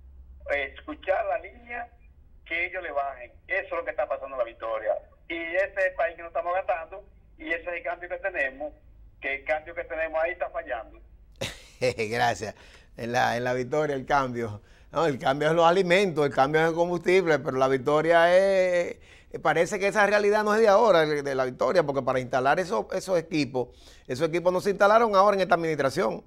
eh, escuchar la línea que ellos le bajen, eso es lo que está pasando en La Victoria. Y ese es el país que nos estamos gastando y ese es el cambio que tenemos, que el cambio que tenemos ahí está fallando. Gracias. En la, en la Victoria el cambio. No, el cambio es los alimentos, el cambio es el combustible, pero la Victoria es... Parece que esa realidad no es de ahora, de la Victoria, porque para instalar esos, esos equipos, esos equipos no se instalaron ahora en esta administración.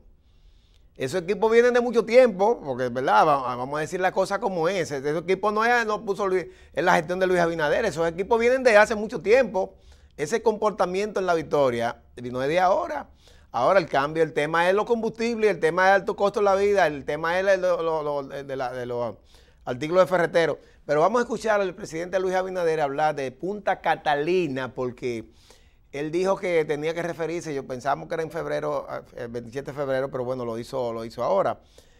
Esos equipos vienen de mucho tiempo, porque, ¿verdad? Vamos a decir las cosas como es. Esos equipos no es, no puso Luis, es la gestión de Luis Abinader, esos equipos vienen de hace mucho tiempo. Ese comportamiento en la Victoria no es de ahora. Ahora el cambio, el tema es los combustibles, el tema es el alto costo de la vida, el tema es lo, lo, lo, de, la, de los artículos de ferretero. Pero vamos a escuchar al presidente Luis Abinader hablar de Punta Catalina, porque él dijo que tenía que referirse, yo pensábamos que era en febrero, el veintisiete de febrero, pero bueno, lo hizo, lo hizo ahora.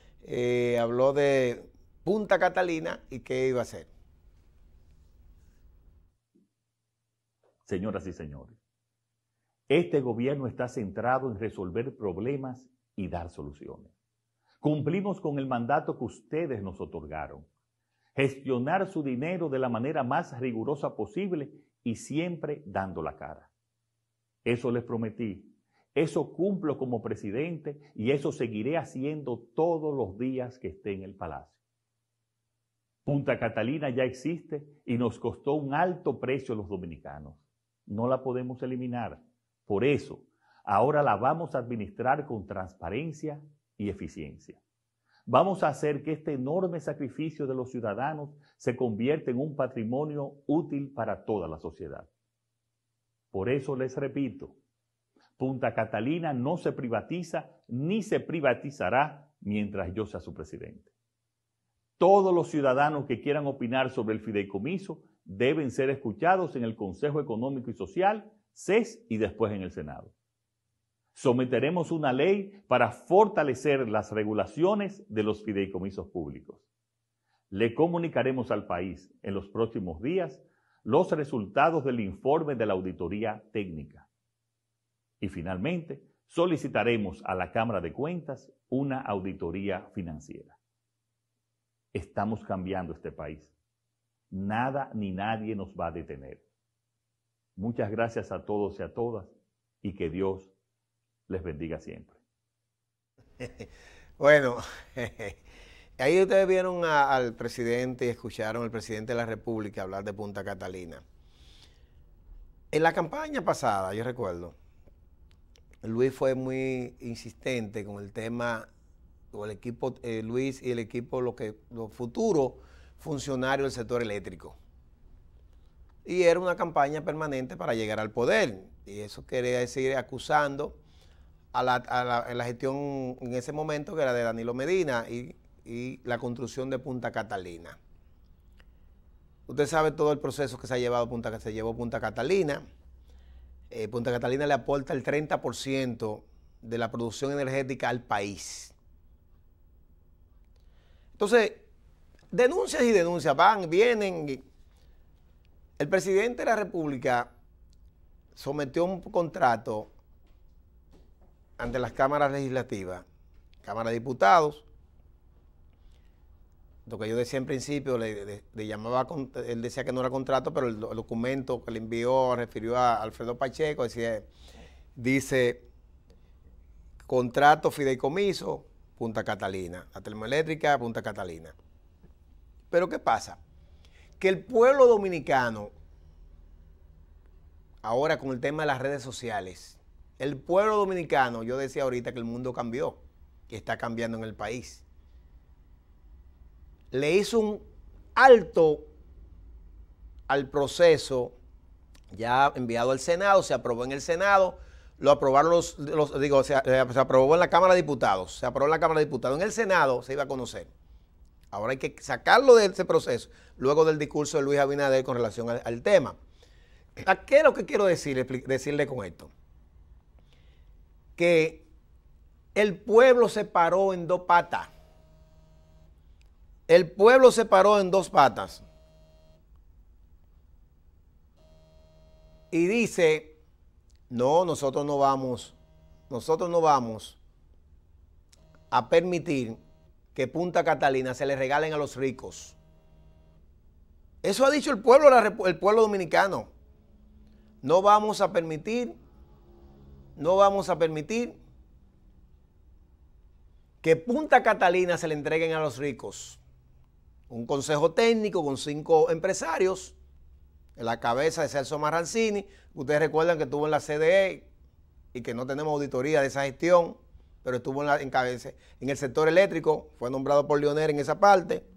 Eh, habló de Punta Catalina y qué iba a hacer. Señoras y señores, este gobierno está centrado en resolver problemas y dar soluciones. Cumplimos con el mandato que ustedes nos otorgaron. Gestionar su dinero de la manera más rigurosa posible y siempre dando la cara. Eso les prometí, eso cumplo como presidente y eso seguiré haciendo todos los días que esté en el palacio. Punta Catalina ya existe y nos costó un alto precio a los dominicanos. No la podemos eliminar. Por eso, ahora la vamos a administrar con transparencia y eficiencia. Vamos a hacer que este enorme sacrificio de los ciudadanos se convierta en un patrimonio útil para toda la sociedad. Por eso les repito, Punta Catalina no se privatiza ni se privatizará mientras yo sea su presidente. Todos los ciudadanos que quieran opinar sobre el fideicomiso deben ser escuchados en el Consejo Económico y Social, C E S, y después en el Senado. Someteremos una ley para fortalecer las regulaciones de los fideicomisos públicos. Le comunicaremos al país en los próximos días los resultados del informe de la auditoría técnica. Y finalmente, solicitaremos a la Cámara de Cuentas una auditoría financiera. Estamos cambiando este país. Nada ni nadie nos va a detener. Muchas gracias a todos y a todas y que Dios les bendiga siempre. Bueno, ahí ustedes vieron a, al presidente y escucharon al presidente de la República hablar de Punta Catalina. En la campaña pasada, yo recuerdo, Luis fue muy insistente con el tema, o el equipo, eh, Luis y el equipo, lo que, los futuros funcionarios del sector eléctrico. Y era una campaña permanente para llegar al poder. Y eso quería decir acusando a la, a la, a la gestión en ese momento, que era de Danilo Medina, y, y la construcción de Punta Catalina. Usted sabe todo el proceso que se ha llevado Punta, que se llevó Punta Catalina. Eh, Punta Catalina le aporta el treinta por ciento de la producción energética al país. Entonces, denuncias y denuncias van, vienen. Y el presidente de la República sometió un contrato ante las cámaras legislativas, Cámara de Diputados, lo que yo decía en principio, le, le, le llamaba, él decía que no era contrato, pero el, el documento que le envió refirió a Alfredo Pacheco, decía, dice, contrato fideicomiso, Punta Catalina, la termoeléctrica, Punta Catalina. Pero ¿qué pasa? Que el pueblo dominicano, ahora con el tema de las redes sociales, el pueblo dominicano, yo decía ahorita que el mundo cambió, que está cambiando en el país. Le hizo un alto al proceso ya enviado al Senado, se aprobó en el Senado, lo aprobaron los, los digo, se, se aprobó en la Cámara de Diputados, se aprobó en la Cámara de Diputados, en el Senado se iba a conocer. Ahora hay que sacarlo de ese proceso, luego del discurso de Luis Abinader con relación al, al tema. ¿A qué es lo que quiero decirle, decirle con esto? Que el pueblo se paró en dos patas. El pueblo se paró en dos patas. Y dice, no, nosotros no vamos, nosotros no vamos a permitir que Punta Catalina se le regalen a los ricos. Eso ha dicho el pueblo, el pueblo dominicano. No vamos a permitir, no vamos a permitir que Punta Catalina se le entreguen a los ricos. Un consejo técnico con cinco empresarios en la cabeza de Celso Marrancini. Ustedes recuerdan que estuvo en la C D E y que no tenemos auditoría de esa gestión, pero estuvo en, la, en, cabeza, en el sector eléctrico, fue nombrado por Leonel en esa parte.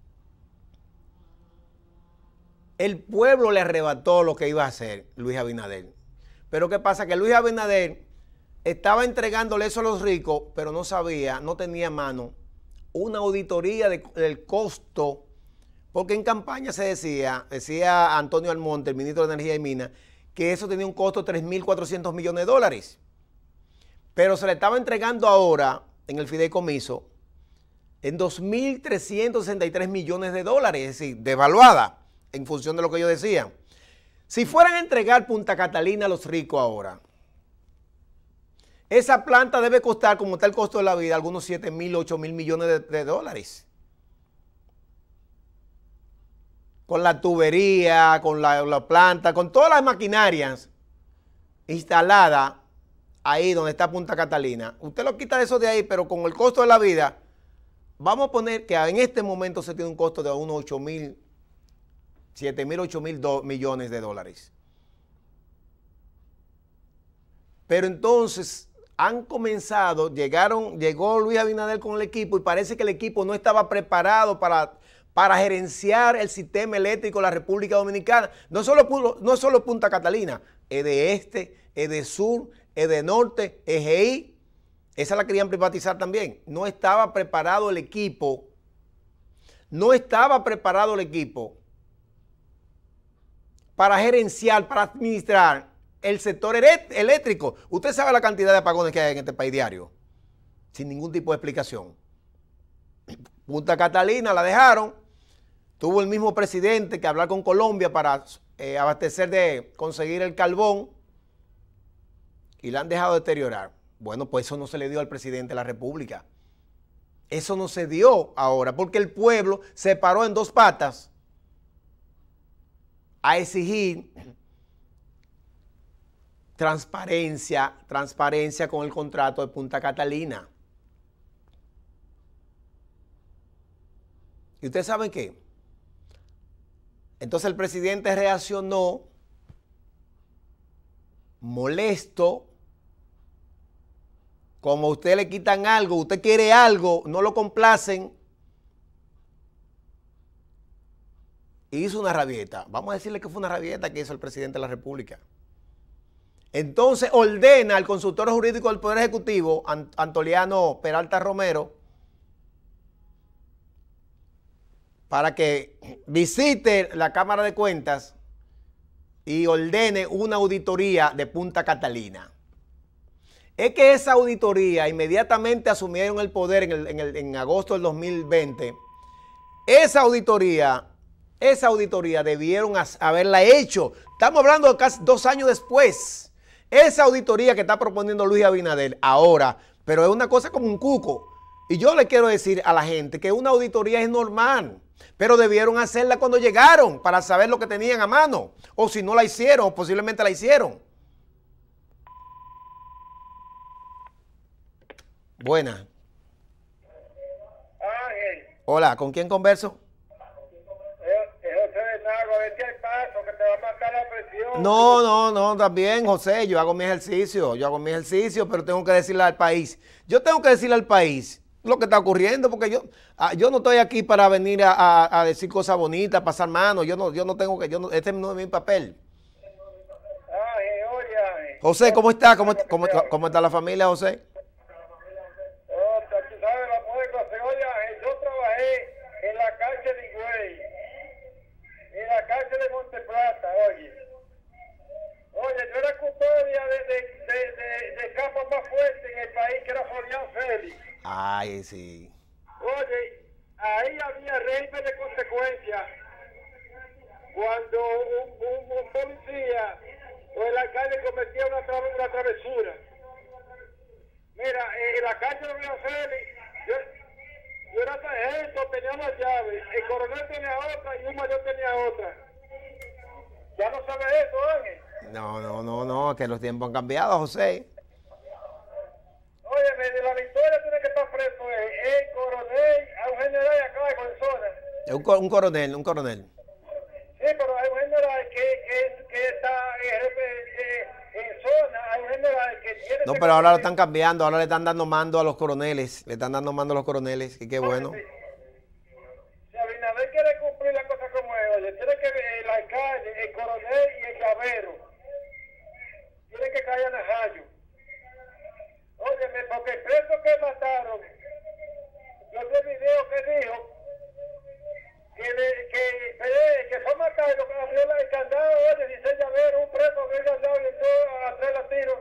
El pueblo le arrebató lo que iba a hacer Luis Abinader. Pero ¿qué pasa? Que Luis Abinader estaba entregándole eso a los ricos, pero no sabía, no tenía a mano una auditoría de, del costo, porque en campaña se decía, decía Antonio Almonte, el ministro de Energía y Minas, que eso tenía un costo de tres mil cuatrocientos millones de dólares. Pero se le estaba entregando ahora, en el fideicomiso, en dos mil trescientos sesenta y tres millones de dólares, es decir, devaluada, en función de lo que ellos decían. Si fueran a entregar Punta Catalina a los ricos ahora, esa planta debe costar, como está el costo de la vida, algunos siete mil, ocho mil millones de, de dólares. Con la tubería, con la, la planta, con todas las maquinarias instaladas ahí donde está Punta Catalina. Usted lo quita eso de ahí, pero con el costo de la vida, vamos a poner que en este momento se tiene un costo de unos ocho mil, siete mil, ocho mil millones de dólares. Pero entonces han comenzado, llegaron, llegó Luis Abinader con el equipo y parece que el equipo no estaba preparado para, para gerenciar el sistema eléctrico de la República Dominicana. No solo, no solo Punta Catalina, es de este, es de sur, es de norte, E G I, esa la querían privatizar también. No estaba preparado el equipo, no estaba preparado el equipo para gerenciar, para administrar el sector eléctrico. Usted sabe la cantidad de apagones que hay en este país diario, sin ningún tipo de explicación. Punta Catalina la dejaron, tuvo el mismo presidente que hablar con Colombia para eh, abastecer de conseguir el carbón y la han dejado deteriorar. Bueno, pues eso no se le dio al presidente de la República. Eso no se dio ahora, porque el pueblo se paró en dos patas a exigir transparencia, transparencia con el contrato de Punta Catalina. ¿Y ustedes saben qué? Entonces el presidente reaccionó molesto. Como a usted le quitan algo, usted quiere algo, no lo complacen. Y hizo una rabieta. Vamos a decirle que fue una rabieta que hizo el presidente de la República. Entonces ordena al consultor jurídico del Poder Ejecutivo, Ant- Antoliano Peralta Romero, para que visite la Cámara de Cuentas y ordene una auditoría de Punta Catalina. Es que esa auditoría, inmediatamente asumieron el poder en, el, en, el, en agosto del dos mil veinte, esa auditoría, esa auditoría debieron haberla hecho. Estamos hablando de casi dos años después. Esa auditoría que está proponiendo Luis Abinader ahora, pero es una cosa como un cuco. Y yo le quiero decir a la gente que una auditoría es normal, pero debieron hacerla cuando llegaron para saber lo que tenían a mano. O si no la hicieron, o posiblemente la hicieron. Buena. Ángel, Hola, ¿con quién converso? es José de Nagua, vete al paso que te va a matar la presión. No, no, no, también, José, yo hago mi ejercicio, yo hago mi ejercicio, pero tengo que decirle al país. Yo tengo que decirle al país lo que está ocurriendo, porque yo, ah, yo no estoy aquí para venir a, a, a decir cosas bonitas, pasar manos, yo no, yo no tengo que, yo no, este no es mi papel. Ángel, oye, Ángel. José, ¿cómo está? ¿Cómo, cómo, cómo está la familia, José? Oh, tú sabes la mujer, oye, Ángel, yo trabajé en la cárcel de Higüey, en la cárcel de Monteplata, oye. Oye, yo era custodia de, de, de, de, de capas más fuertes en el país, que era Florian Félix. Ay, sí. Oye, ahí había régimen de consecuencias cuando un, un, un policía o el alcalde cometía una, tra una travesura. Mira, en la cárcel de Florian Félix, yo, yo era sargento, tenía una llave, el coronel tenía otra y un mayor tenía otra. Ya no sabes eso, Ángel. No, no, no, no, que los tiempos han cambiado, José. Oye, de la Victoria tiene que estar preso el, el coronel, a un general y acá de Consona. Un, co- un coronel, un coronel. Sí, pero hay un general que, que, que está en, en zona, hay un general que tiene... No, que pero ahora lo están cambiando, ahora le están dando mando a los coroneles, le están dando mando a los coroneles, y qué bueno. Si Abinader quiere cumplir la cosa como es, oye, tiene que el alcalde, el coronel y el llavero, tiene que caer en Najayo. Óyeme, porque el preso que mataron, yo vi el video que dijo que, le, que, que, que fue matado y lo que abrió el candado, oye, dice llavero, un preso abrió el candado y entró a traer la tiro.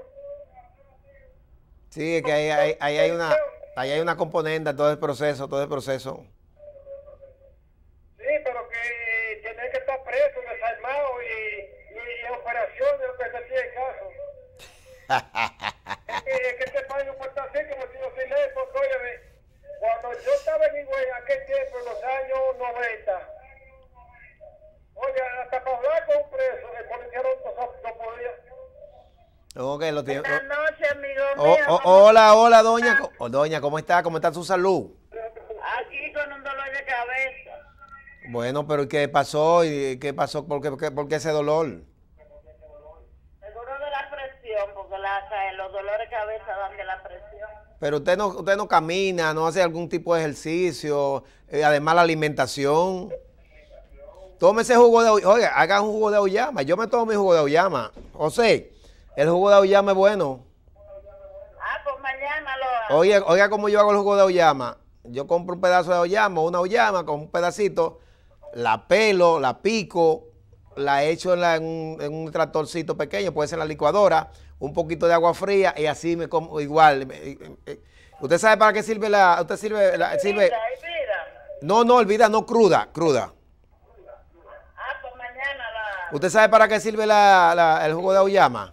Sí, es que ahí, ahí, ahí hay una, ahí hay una componente en todo el proceso, todo el proceso. Sí, pero que tiene que estar preso, desarmado y, y, y operaciones, lo que se tiene el caso. es, que, es que este país no puede estar así como si no se lee, porque óyeme, cuando yo estaba en Higüey en aquel tiempo, en los años noventa, oye, hasta para hablar con un preso, el policía no, no, no podía. Ok, lo tiene. Buenas noches, amigo Oh, mío. oh, ¿Cómo hola, hola, doña. Oh, doña, ¿cómo está? ¿Cómo está su salud? Aquí con un dolor de cabeza. Bueno, pero ¿qué pasó? ¿Y qué pasó? ¿Por qué, por qué, por qué ese dolor? Seguro de la presión, porque la, los dolores de cabeza dan de la presión. Pero usted no, usted no camina, no hace algún tipo de ejercicio, eh, además la alimentación. Tome ese jugo de auyama, oiga, haga un jugo de auyama. Yo me tomo mi jugo de auyama. José, el jugo de auyama es bueno. Ah, pues mañana lo hago. Oye, oiga cómo yo hago el jugo de auyama. Yo compro un pedazo de auyama, una auyama con un pedacito, la pelo, la pico, la echo en, la, en, un, en un tractorcito pequeño, puede ser en la licuadora, un poquito de agua fría y así me como igual. ¿Usted sabe para qué sirve la? ¿Usted sirve? La, sirve? Vida, ¿y vida? No, no, olvida, no cruda, cruda. Ah, pues mañana la... ¿Usted sabe para qué sirve la, la, el jugo de auyama?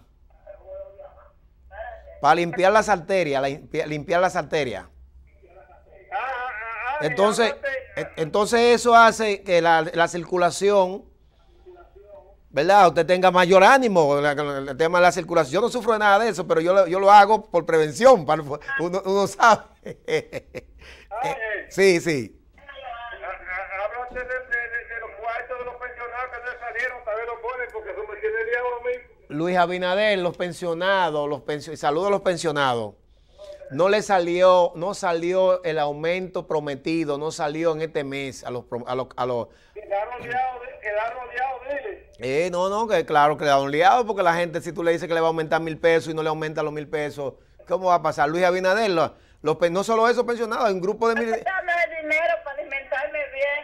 Para limpiar las arterias, la, limpiar las arterias. Ah, ah, ah, Entonces, háblate. e- entonces eso hace que la, la circulación, ¿verdad? Usted tenga mayor ánimo, la- el tema de la circulación. Yo no sufro de nada de eso, pero yo, lo- yo lo hago por prevención, para, uno, uno sabe. Ah, Sí, sí. Háblate de, de, de, de los cuartos de los pensionados que no salieron, tal vez los ponen porque eso me tiene liado a mí. Luis Abinader, los pensionados, los pensio- saludo a los pensionados. No le salió, no salió el aumento prometido, no salió en este mes a los, pro- a los, a los Quedaron liados, quedaron liados, dile. Eh, no, no, que claro que le da un liado, porque la gente, si tú le dices que le va a aumentar mil pesos y no le aumenta los mil pesos, ¿cómo va a pasar? Luis Abinader, los, los pen- no solo esos pensionados, hay un grupo de mil... Dame el dinero para alimentarme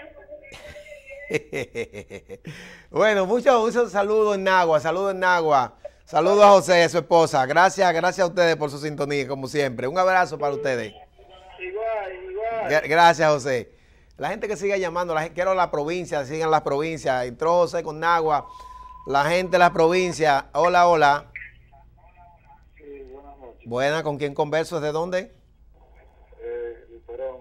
bien. Bueno, muchos muchos saludos en Nagua, saludos en Nagua. Saludos a José, su esposa. Gracias, gracias a ustedes por su sintonía, como siempre. Un abrazo para ustedes. Igual, igual. Gra- Gracias, José. La gente que siga llamando, la gente, quiero la provincia, sigan las provincias. Entró José con Nagua. La gente de las provincias. Hola, hola. Sí, buenas noches. Buena, ¿con quién converso? ¿Desde dónde? Eh, Luperón.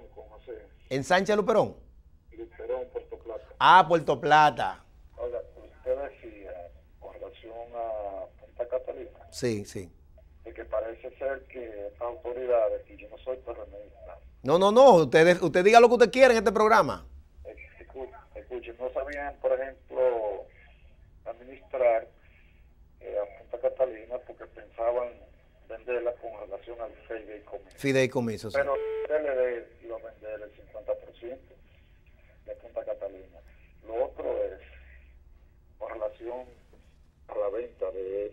¿En Sánchez Luperón? Luperón, Puerto Plata. Ah, Puerto Plata. Oiga, usted decía, con relación a Punta Catalina, Sí, sí. de que parece ser que estas autoridades, y yo no soy terrorista, No, no, no, usted, usted diga lo que usted quiera en este programa. escuchen, escuchen, no sabían, por ejemplo, administrar eh, a Punta Catalina porque pensaban venderla con relación al fideicomiso. Fideicomiso, sí. Pero el P L D lo vender el cincuenta por ciento de Punta Catalina. Lo otro es con relación a la venta de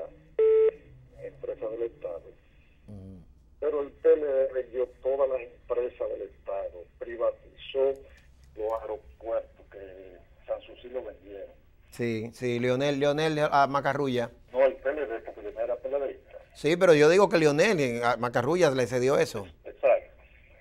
esa empresa del Estado. Mm. Pero el P L D vendió todas las empresas del Estado, privatizó los aeropuertos que Sanssouci lo vendieron. Sí, sí, Leonel, Leonel a Macarrulla. No el P L D, porque yo no era PLDista. Sí, pero yo digo que Leonel a Macarrulla le cedió eso. Exacto.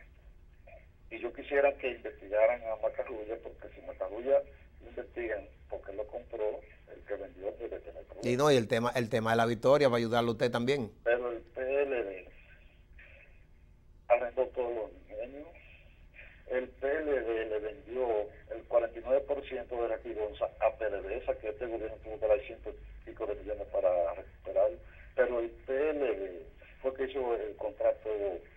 Y yo quisiera que investigaran a Macarrulla, porque si Macarrulla investigan porque lo compró, el que vendió debe tener problemas. Y no, y el tema, el tema de la victoria, para ayudarle a usted también. Pero el P L D arrendó todos los ingenios. El P L D le vendió el cuarenta y nueve por ciento de la Quironza a PDVSA, que este gobierno tuvo que dar ciento y pico de millones para recuperar. Pero el P L D fue que hizo el contrato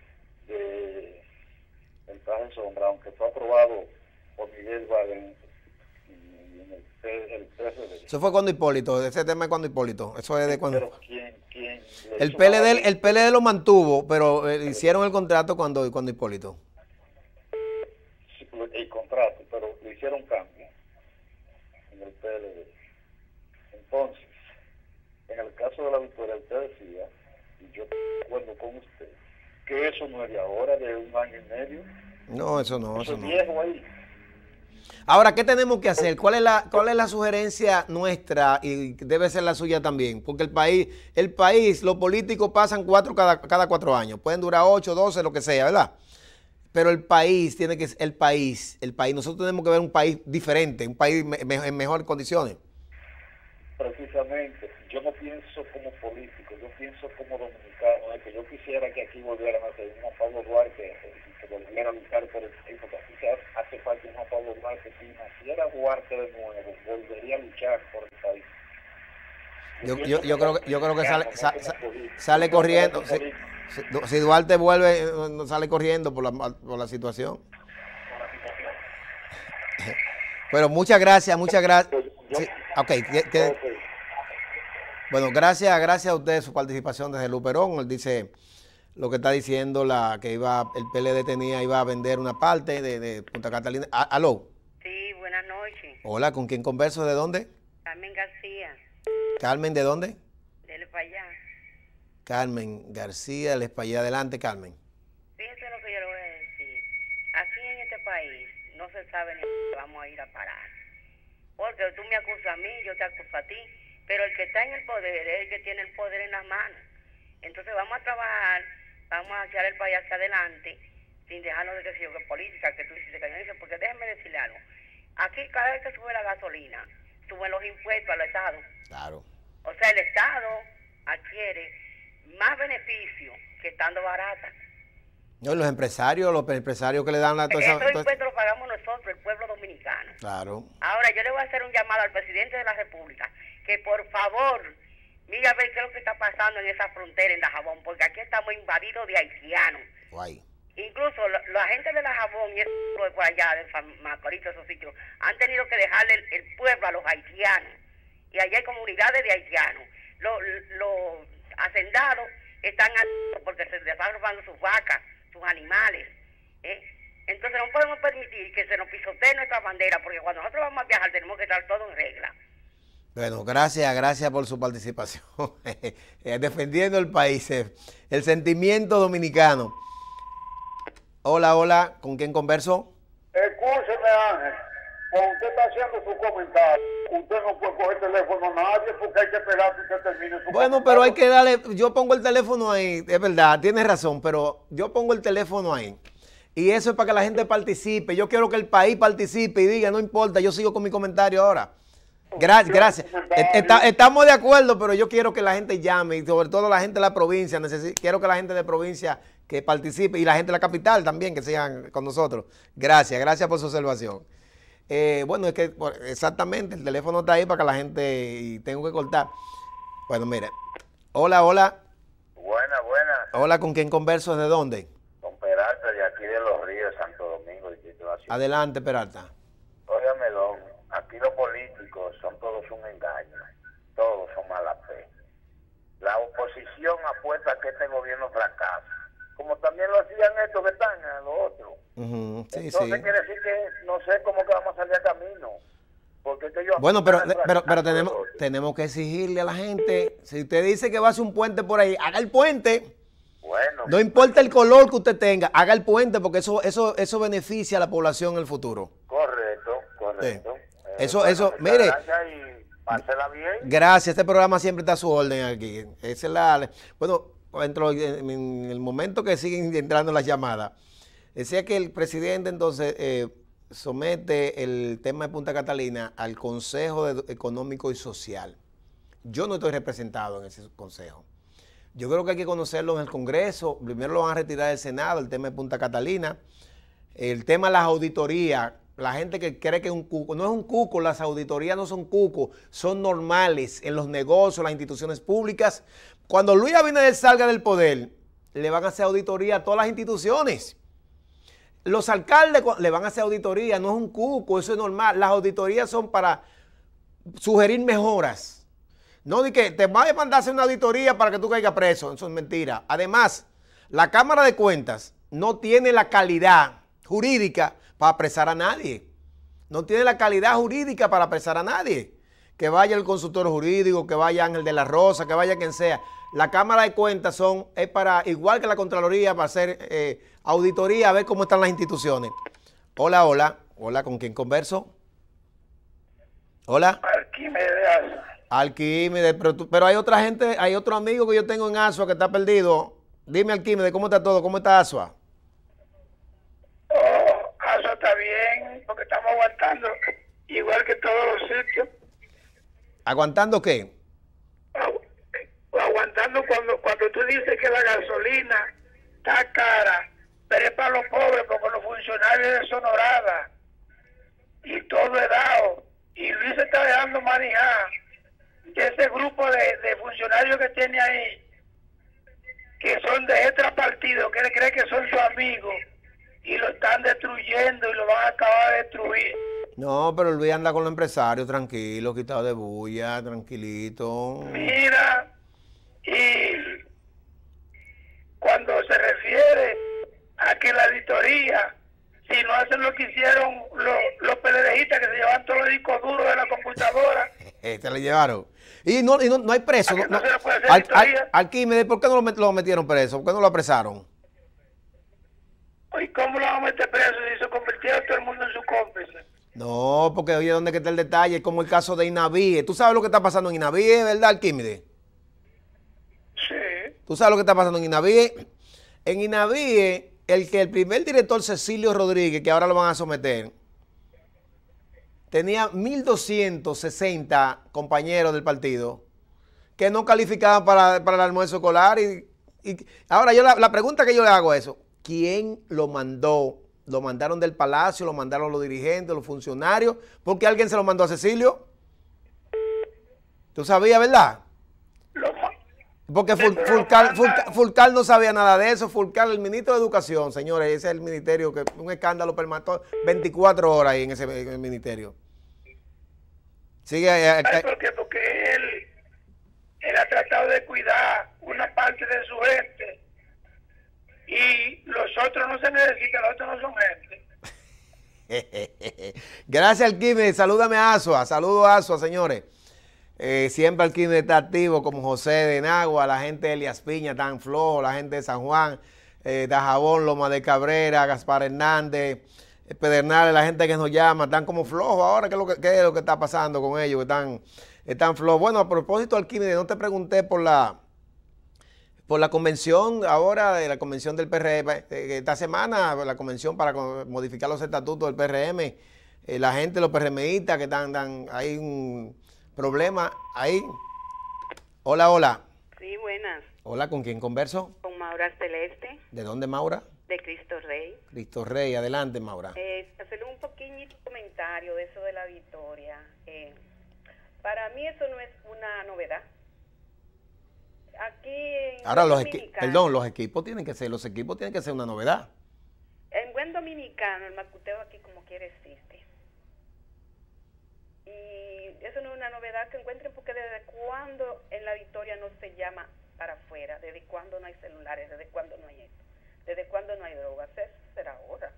de el traje sombra, aunque fue aprobado por Miguel Vargas y en el, P, el P L D. Eso fue cuando Hipólito, ese tema es cuando Hipólito. Eso es de cuando. Pero ¿quién, quién el P L D, el P L D lo mantuvo, pero eh, hicieron el contrato cuando, cuando Hipólito. Sí, el contrato, pero le hicieron cambio en el P L D. Entonces, en el caso de la victoria, usted decía, y yo acuerdo con usted, que eso no es de ahora, de un año y medio. No, eso no, eso, eso es no. viejo ahí. Ahora, ¿qué tenemos que hacer? ¿Cuál es la, cuál es la sugerencia nuestra y debe ser la suya también? Porque el país, el país, los políticos pasan cuatro cada, cada cuatro años. Pueden durar ocho, doce, lo que sea, ¿verdad? Pero el país tiene que ser el país, el país. Nosotros tenemos que ver un país diferente, un país me, me, en mejores condiciones. Precisamente, yo no pienso como político, yo pienso como dominicano, es que yo quisiera que aquí volvieran a ser Juan Pablo Duarte, que volviera a luchar por el país, porque aquí se hace falta Juan Pablo Duarte. Si naciera Duarte de nuevo, volvería a luchar por el país. Yo, yo, yo, creo, que, yo creo que sale, sa, sa, sale corriendo, si, si Duarte vuelve, sale corriendo por la, por la situación. Pero muchas gracias, muchas gracias. Sí, ok, que, que, bueno, gracias, gracias a usted su participación desde Luperón. Él dice lo que está diciendo, la que iba, el P L D tenía, iba a vender una parte de, de Punta Catalina. ¿A, ¿Aló? Sí, buenas noches. Hola, ¿con quién converso? ¿De dónde? Carmen García. ¿Carmen de dónde? Del Espallá. Carmen García, del Espallá. Adelante, Carmen. Fíjese lo que yo le voy a decir. Aquí en este país no se sabe ni dónde vamos a ir a parar. Porque tú me acusas a mí, yo te acuso a ti, pero el que está en el poder es el que tiene el poder en las manos. Entonces vamos a trabajar, vamos a echar el país hacia adelante, sin dejarnos de decir que política, que tú dices que yo dice, porque déjame decirle algo. Aquí cada vez que sube la gasolina, suben los impuestos al Estado. Claro. O sea, el Estado adquiere más beneficios que estando barata. No, los empresarios, los empresarios que le dan la... Esos impuestos los pagamos nosotros, el pueblo dominicano. Claro. Ahora, yo le voy a hacer un llamado al presidente de la República, que por favor, mira a ver qué es lo que está pasando en esa frontera, en Dajabón, porque aquí estamos invadidos de haitianos. Guay. Incluso la, la gente de Dajabón y el pueblo de por allá, de Macorís, esos sitios, han tenido que dejarle el, el pueblo a los haitianos. Y allá hay comunidades de haitianos. Los, los hacendados están porque se les van robando sus vacas, sus animales. ¿eh? Entonces no podemos permitir que se nos pisotee nuestra bandera, porque cuando nosotros vamos a viajar tenemos que estar todo en regla. Bueno, gracias, gracias por su participación. Defendiendo el país, el sentimiento dominicano. Hola, hola, ¿con quién converso? Escúcheme, Ángel, cuando usted está haciendo su comentario, usted no puede coger teléfono a nadie porque hay que esperar que usted termine su Bueno, comentario. Pero hay que darle, yo pongo el teléfono ahí, es verdad, tienes razón, pero yo pongo el teléfono ahí. Y eso es para que la gente participe. Yo quiero que el país participe y diga, no importa, yo sigo con mi comentario ahora. Gracias, gracias. Está, estamos de acuerdo, pero yo quiero que la gente llame y sobre todo la gente de la provincia. Necesito, quiero que la gente de provincia que participe, y la gente de la capital también, que sigan con nosotros. Gracias, gracias por su observación. Eh, bueno, es que exactamente, el teléfono está ahí para que la gente, y tengo que cortar. Bueno, mire, hola, hola. Buena, buena. Hola, ¿con quién converso? ¿De dónde? Con Peralta, de aquí de Los Ríos, Santo Domingo, Distrito Nacional. Adelante, Peralta. Óigame, don, aquí los políticos son todos un engaño, todos son mala fe. La oposición apuesta a que este gobierno fracasa, como también lo hacían estos que están, a los otros. Uh-huh. Sí, Entonces sí. quiere decir que no sé cómo que vamos a salir a camino. Porque es que yo Bueno, pero, apuesto al pero, pero fracaso tenemos, de otros. tenemos que exigirle a la gente, si usted dice que va a hacer un puente por ahí, haga el puente. Bueno. No importa el color que usted tenga, haga el puente, porque eso, eso, eso beneficia a la población en el futuro. Correcto, correcto. Sí. Eh, Eso, bueno, eso, muchas mire. gracias y pásela bien. Gracias, este programa siempre está a su orden aquí. Esa es la, bueno, dentro, en el momento que siguen entrando las llamadas, decía que el presidente entonces eh, somete el tema de Punta Catalina al Consejo de- Económico y Social. Yo no estoy representado en ese consejo. Yo creo que hay que conocerlo en el Congreso. Primero lo van a retirar del Senado, el tema de Punta Catalina. El tema de las auditorías. La gente que cree que es un cuco, no es un cuco, las auditorías no son cucos, son normales en los negocios, las instituciones públicas. Cuando Luis Abinader salga del poder, le van a hacer auditoría a todas las instituciones. Los alcaldes cu- le van a hacer auditoría, no es un cuco, eso es normal. Las auditorías son para sugerir mejoras. No de que te vaya a mandar a hacer una auditoría para que tú caigas preso, eso es mentira. Además, la Cámara de Cuentas no tiene la calidad jurídica para apresar a nadie. No tiene la calidad jurídica para apresar a nadie. Que vaya el consultor jurídico, que vaya Ángel de la Rosa, que vaya quien sea. La Cámara de Cuentas son, es para, igual que la Contraloría, para hacer eh, auditoría, a ver cómo están las instituciones. Hola, hola. Hola, ¿con quién converso? Hola. Arquímedes. Alquímedes, pero, tú- pero hay otra gente, hay otro amigo que yo tengo en Asua que está perdido. Dime, Alquímedes, ¿cómo está todo? ¿Cómo está Asua? Oh, eso está bien, porque estamos aguantando, igual que todos los sitios. ¿Aguantando qué? Agu- Aguantando cuando, cuando tú dices que la gasolina está cara, pero es para los pobres, porque los funcionarios es deshonorada. Y todo es dado. Y Luis se está dejando manejar de ese grupo de, de funcionarios que tiene ahí, que son de extra partido, que él cree que son sus amigos, y lo están destruyendo y lo van a acabar de destruir. No, pero Luis anda con los empresarios, tranquilo, quitado de bulla, tranquilito. Mira, y cuando se refiere a que la auditoría, si no hacen lo que hicieron los, los PLDistas, que se llevan todos los discos duros de la computadora, Eh, se le llevaron. Y no, y no, no hay preso. ¿a que No, no se le puede hacer Al- auditoría? al- Alquímedes, ¿por qué no lo, met- lo metieron preso? ¿Por qué no lo apresaron? ¿y cómo lo van a meter preso si se convirtieron todo el mundo en su cómplice? No, porque oye, ¿dónde que está el detalle? Como el caso de Inavíe. ¿Tú sabes lo que está pasando en Inavíe, verdad, Alquímedes? Sí. ¿Tú sabes lo que está pasando en Inavíe? En Inavíe, el que el primer director Cecilio Rodríguez, que ahora lo van a someter, tenía mil doscientos sesenta compañeros del partido que no calificaban para, para el almuerzo escolar. Y, y ahora yo la, la pregunta que yo le hago es eso, ¿quién lo mandó? ¿Lo mandaron del Palacio? ¿Lo mandaron los dirigentes, los funcionarios? ¿Por qué alguien se lo mandó a Cecilio? ¿Tú sabías, verdad? Lo ma- Porque Ful- pero Fulcar, manda- Fulcar- Fulcar no sabía nada de eso. Fulcar, el ministro de Educación, señores, ese es el ministerio que un escándalo permanente, veinticuatro horas ahí en ese en el ministerio. Sigue eh, eh, Ay, eh, porque, porque él, él ha tratado de cuidar una parte de su gente y los otros no se necesitan, los otros no son gente. Gracias, Alquímedes. Salúdame a Asua. Saludo a Asua, señores. Eh, siempre Alquímedes está activo, como José de Nagua, la gente de Elias Piña, tan flojo, la gente de San Juan, eh, Dajabón, Loma de Cabrera, Gaspar Hernández, eh, Pedernales, la gente que nos llama, están como flojos ahora. ¿Qué es lo que, qué es lo que está pasando con ellos? Que están, están flojos. Bueno, a propósito, Alquímedes, no te pregunté por la... Por la convención ahora, de la convención del P R M, eh, esta semana, la convención para co- modificar los estatutos del P R M, eh, la gente, los PRMistas que están, están, hay un problema ahí. Hola, hola. Sí, buenas. Hola, ¿con quién converso? Con Maura Celeste. ¿De dónde, Maura? De Cristo Rey. Cristo Rey, adelante, Maura. Eh, hacerle un pequeñito comentario de eso de la victoria. Eh, para mí eso no es una novedad. Aquí en Ahora, los Dominicano, perdón, los equipos tienen que ser, los equipos tienen que ser una novedad. En buen dominicano, el macuteo aquí como quiere existe. Y eso no es una novedad que encuentren, porque desde cuando en la victoria no se llama para afuera, desde cuando no hay celulares, desde cuando no hay esto, desde cuando no hay drogas, eso será ahora.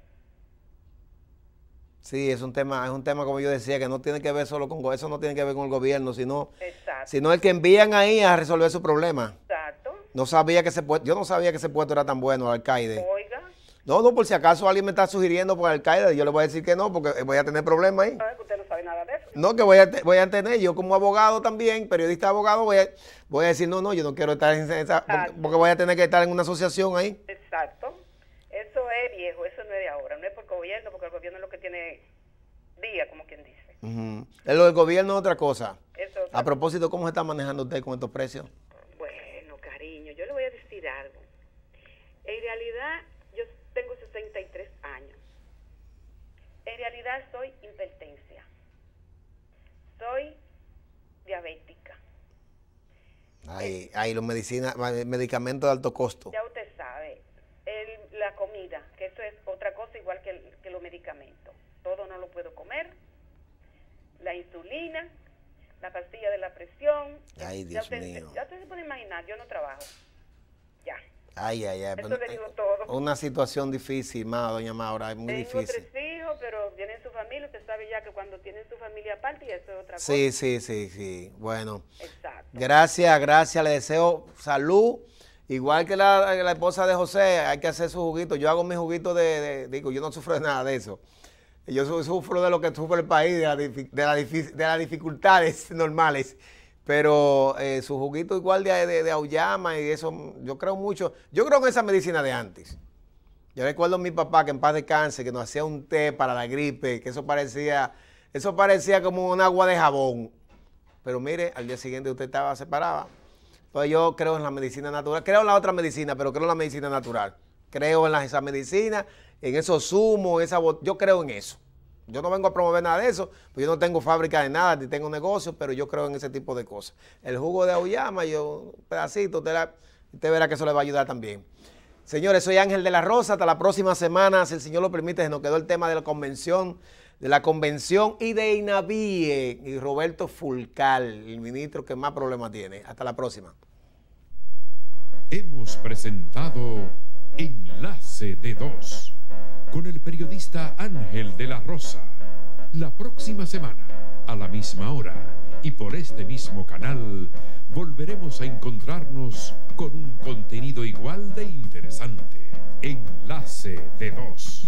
Sí, es un tema, es un tema como yo decía, que no tiene que ver solo con eso, no tiene que ver con el gobierno, sino, sino el que envían ahí a resolver su problema. Exacto. No sabía que ese puesto, yo no sabía que ese puesto era tan bueno, el alcaide. Oiga. No, no, por si acaso alguien me está sugiriendo por el alcaide, yo le voy a decir que no, porque voy a tener problemas ahí. No, es que usted no sabe nada de eso. No, que voy a, voy a tener, yo como abogado también, periodista abogado, voy a, voy a decir, no, no, yo no quiero estar en esa, porque, porque voy a tener que estar en una asociación ahí. Exacto. Eso es viejo, eso no es de ahora, no es por gobierno, porque el gobierno es lo que tiene día, como quien dice. Uh-huh. Es lo del gobierno es otra cosa. Eso, a propósito, ¿cómo se está manejando usted con estos precios? Bueno, cariño, yo le voy a decir algo. En realidad, yo tengo sesenta y tres años. En realidad soy hipertensa. Soy diabética. Ay, ay, los medicina, medicamentos de alto costo. Ya usted sabe. El, la comida, que eso es otra cosa igual que, el, que los medicamentos. Todo no lo puedo comer. La insulina, la pastilla de la presión. Ay, Dios ya usted, mío. Ya usted se puede imaginar, yo no trabajo. Ya. Ay, ay, ay. Eso Pero, le digo todo. Una situación difícil, ma, doña Maura, es muy Tengo difícil. tres hijos, pero tienen su familia. Usted sabe ya que cuando tienen su familia aparte, y eso es otra Sí, cosa. sí, sí, sí. Bueno. Exacto. Gracias, gracias. Le deseo salud. Igual que la, la esposa de José, hay que hacer su juguito. Yo hago mi juguito de, de, digo, yo no sufro de nada de eso. Yo su, sufro de lo que sufre el país, de, la, de, la, de las dificultades normales. Pero eh, su juguito igual de, de, de auyama y eso, yo creo mucho. Yo creo en esa medicina de antes. Yo recuerdo a mi papá, que en paz descanse, que nos hacía un té para la gripe, que eso parecía, eso parecía como un agua de jabón. Pero mire, al día siguiente usted estaba separado. Entonces yo creo en la medicina natural. Creo en la otra medicina, pero creo en la medicina natural. Creo en la, esa medicina, en esos zumos, en esa, yo creo en eso. Yo no vengo a promover nada de eso, pues yo no tengo fábrica de nada, ni tengo negocio, pero yo creo en ese tipo de cosas. El jugo de auyama, yo, un pedacito, usted, la, usted verá que eso le va a ayudar también. Señores, soy Ángel de la Rosa. Hasta la próxima semana, si el Señor lo permite. Se nos quedó el tema de la convención, de la convención y de INAVIE y Roberto Fulcal, el ministro que más problemas tiene. Hasta la próxima. Hemos presentado Enlace de Dos con el periodista Ángel de la Rosa. La próxima semana, a la misma hora y por este mismo canal, volveremos a encontrarnos con un contenido igual de interesante. Enlace de Dos.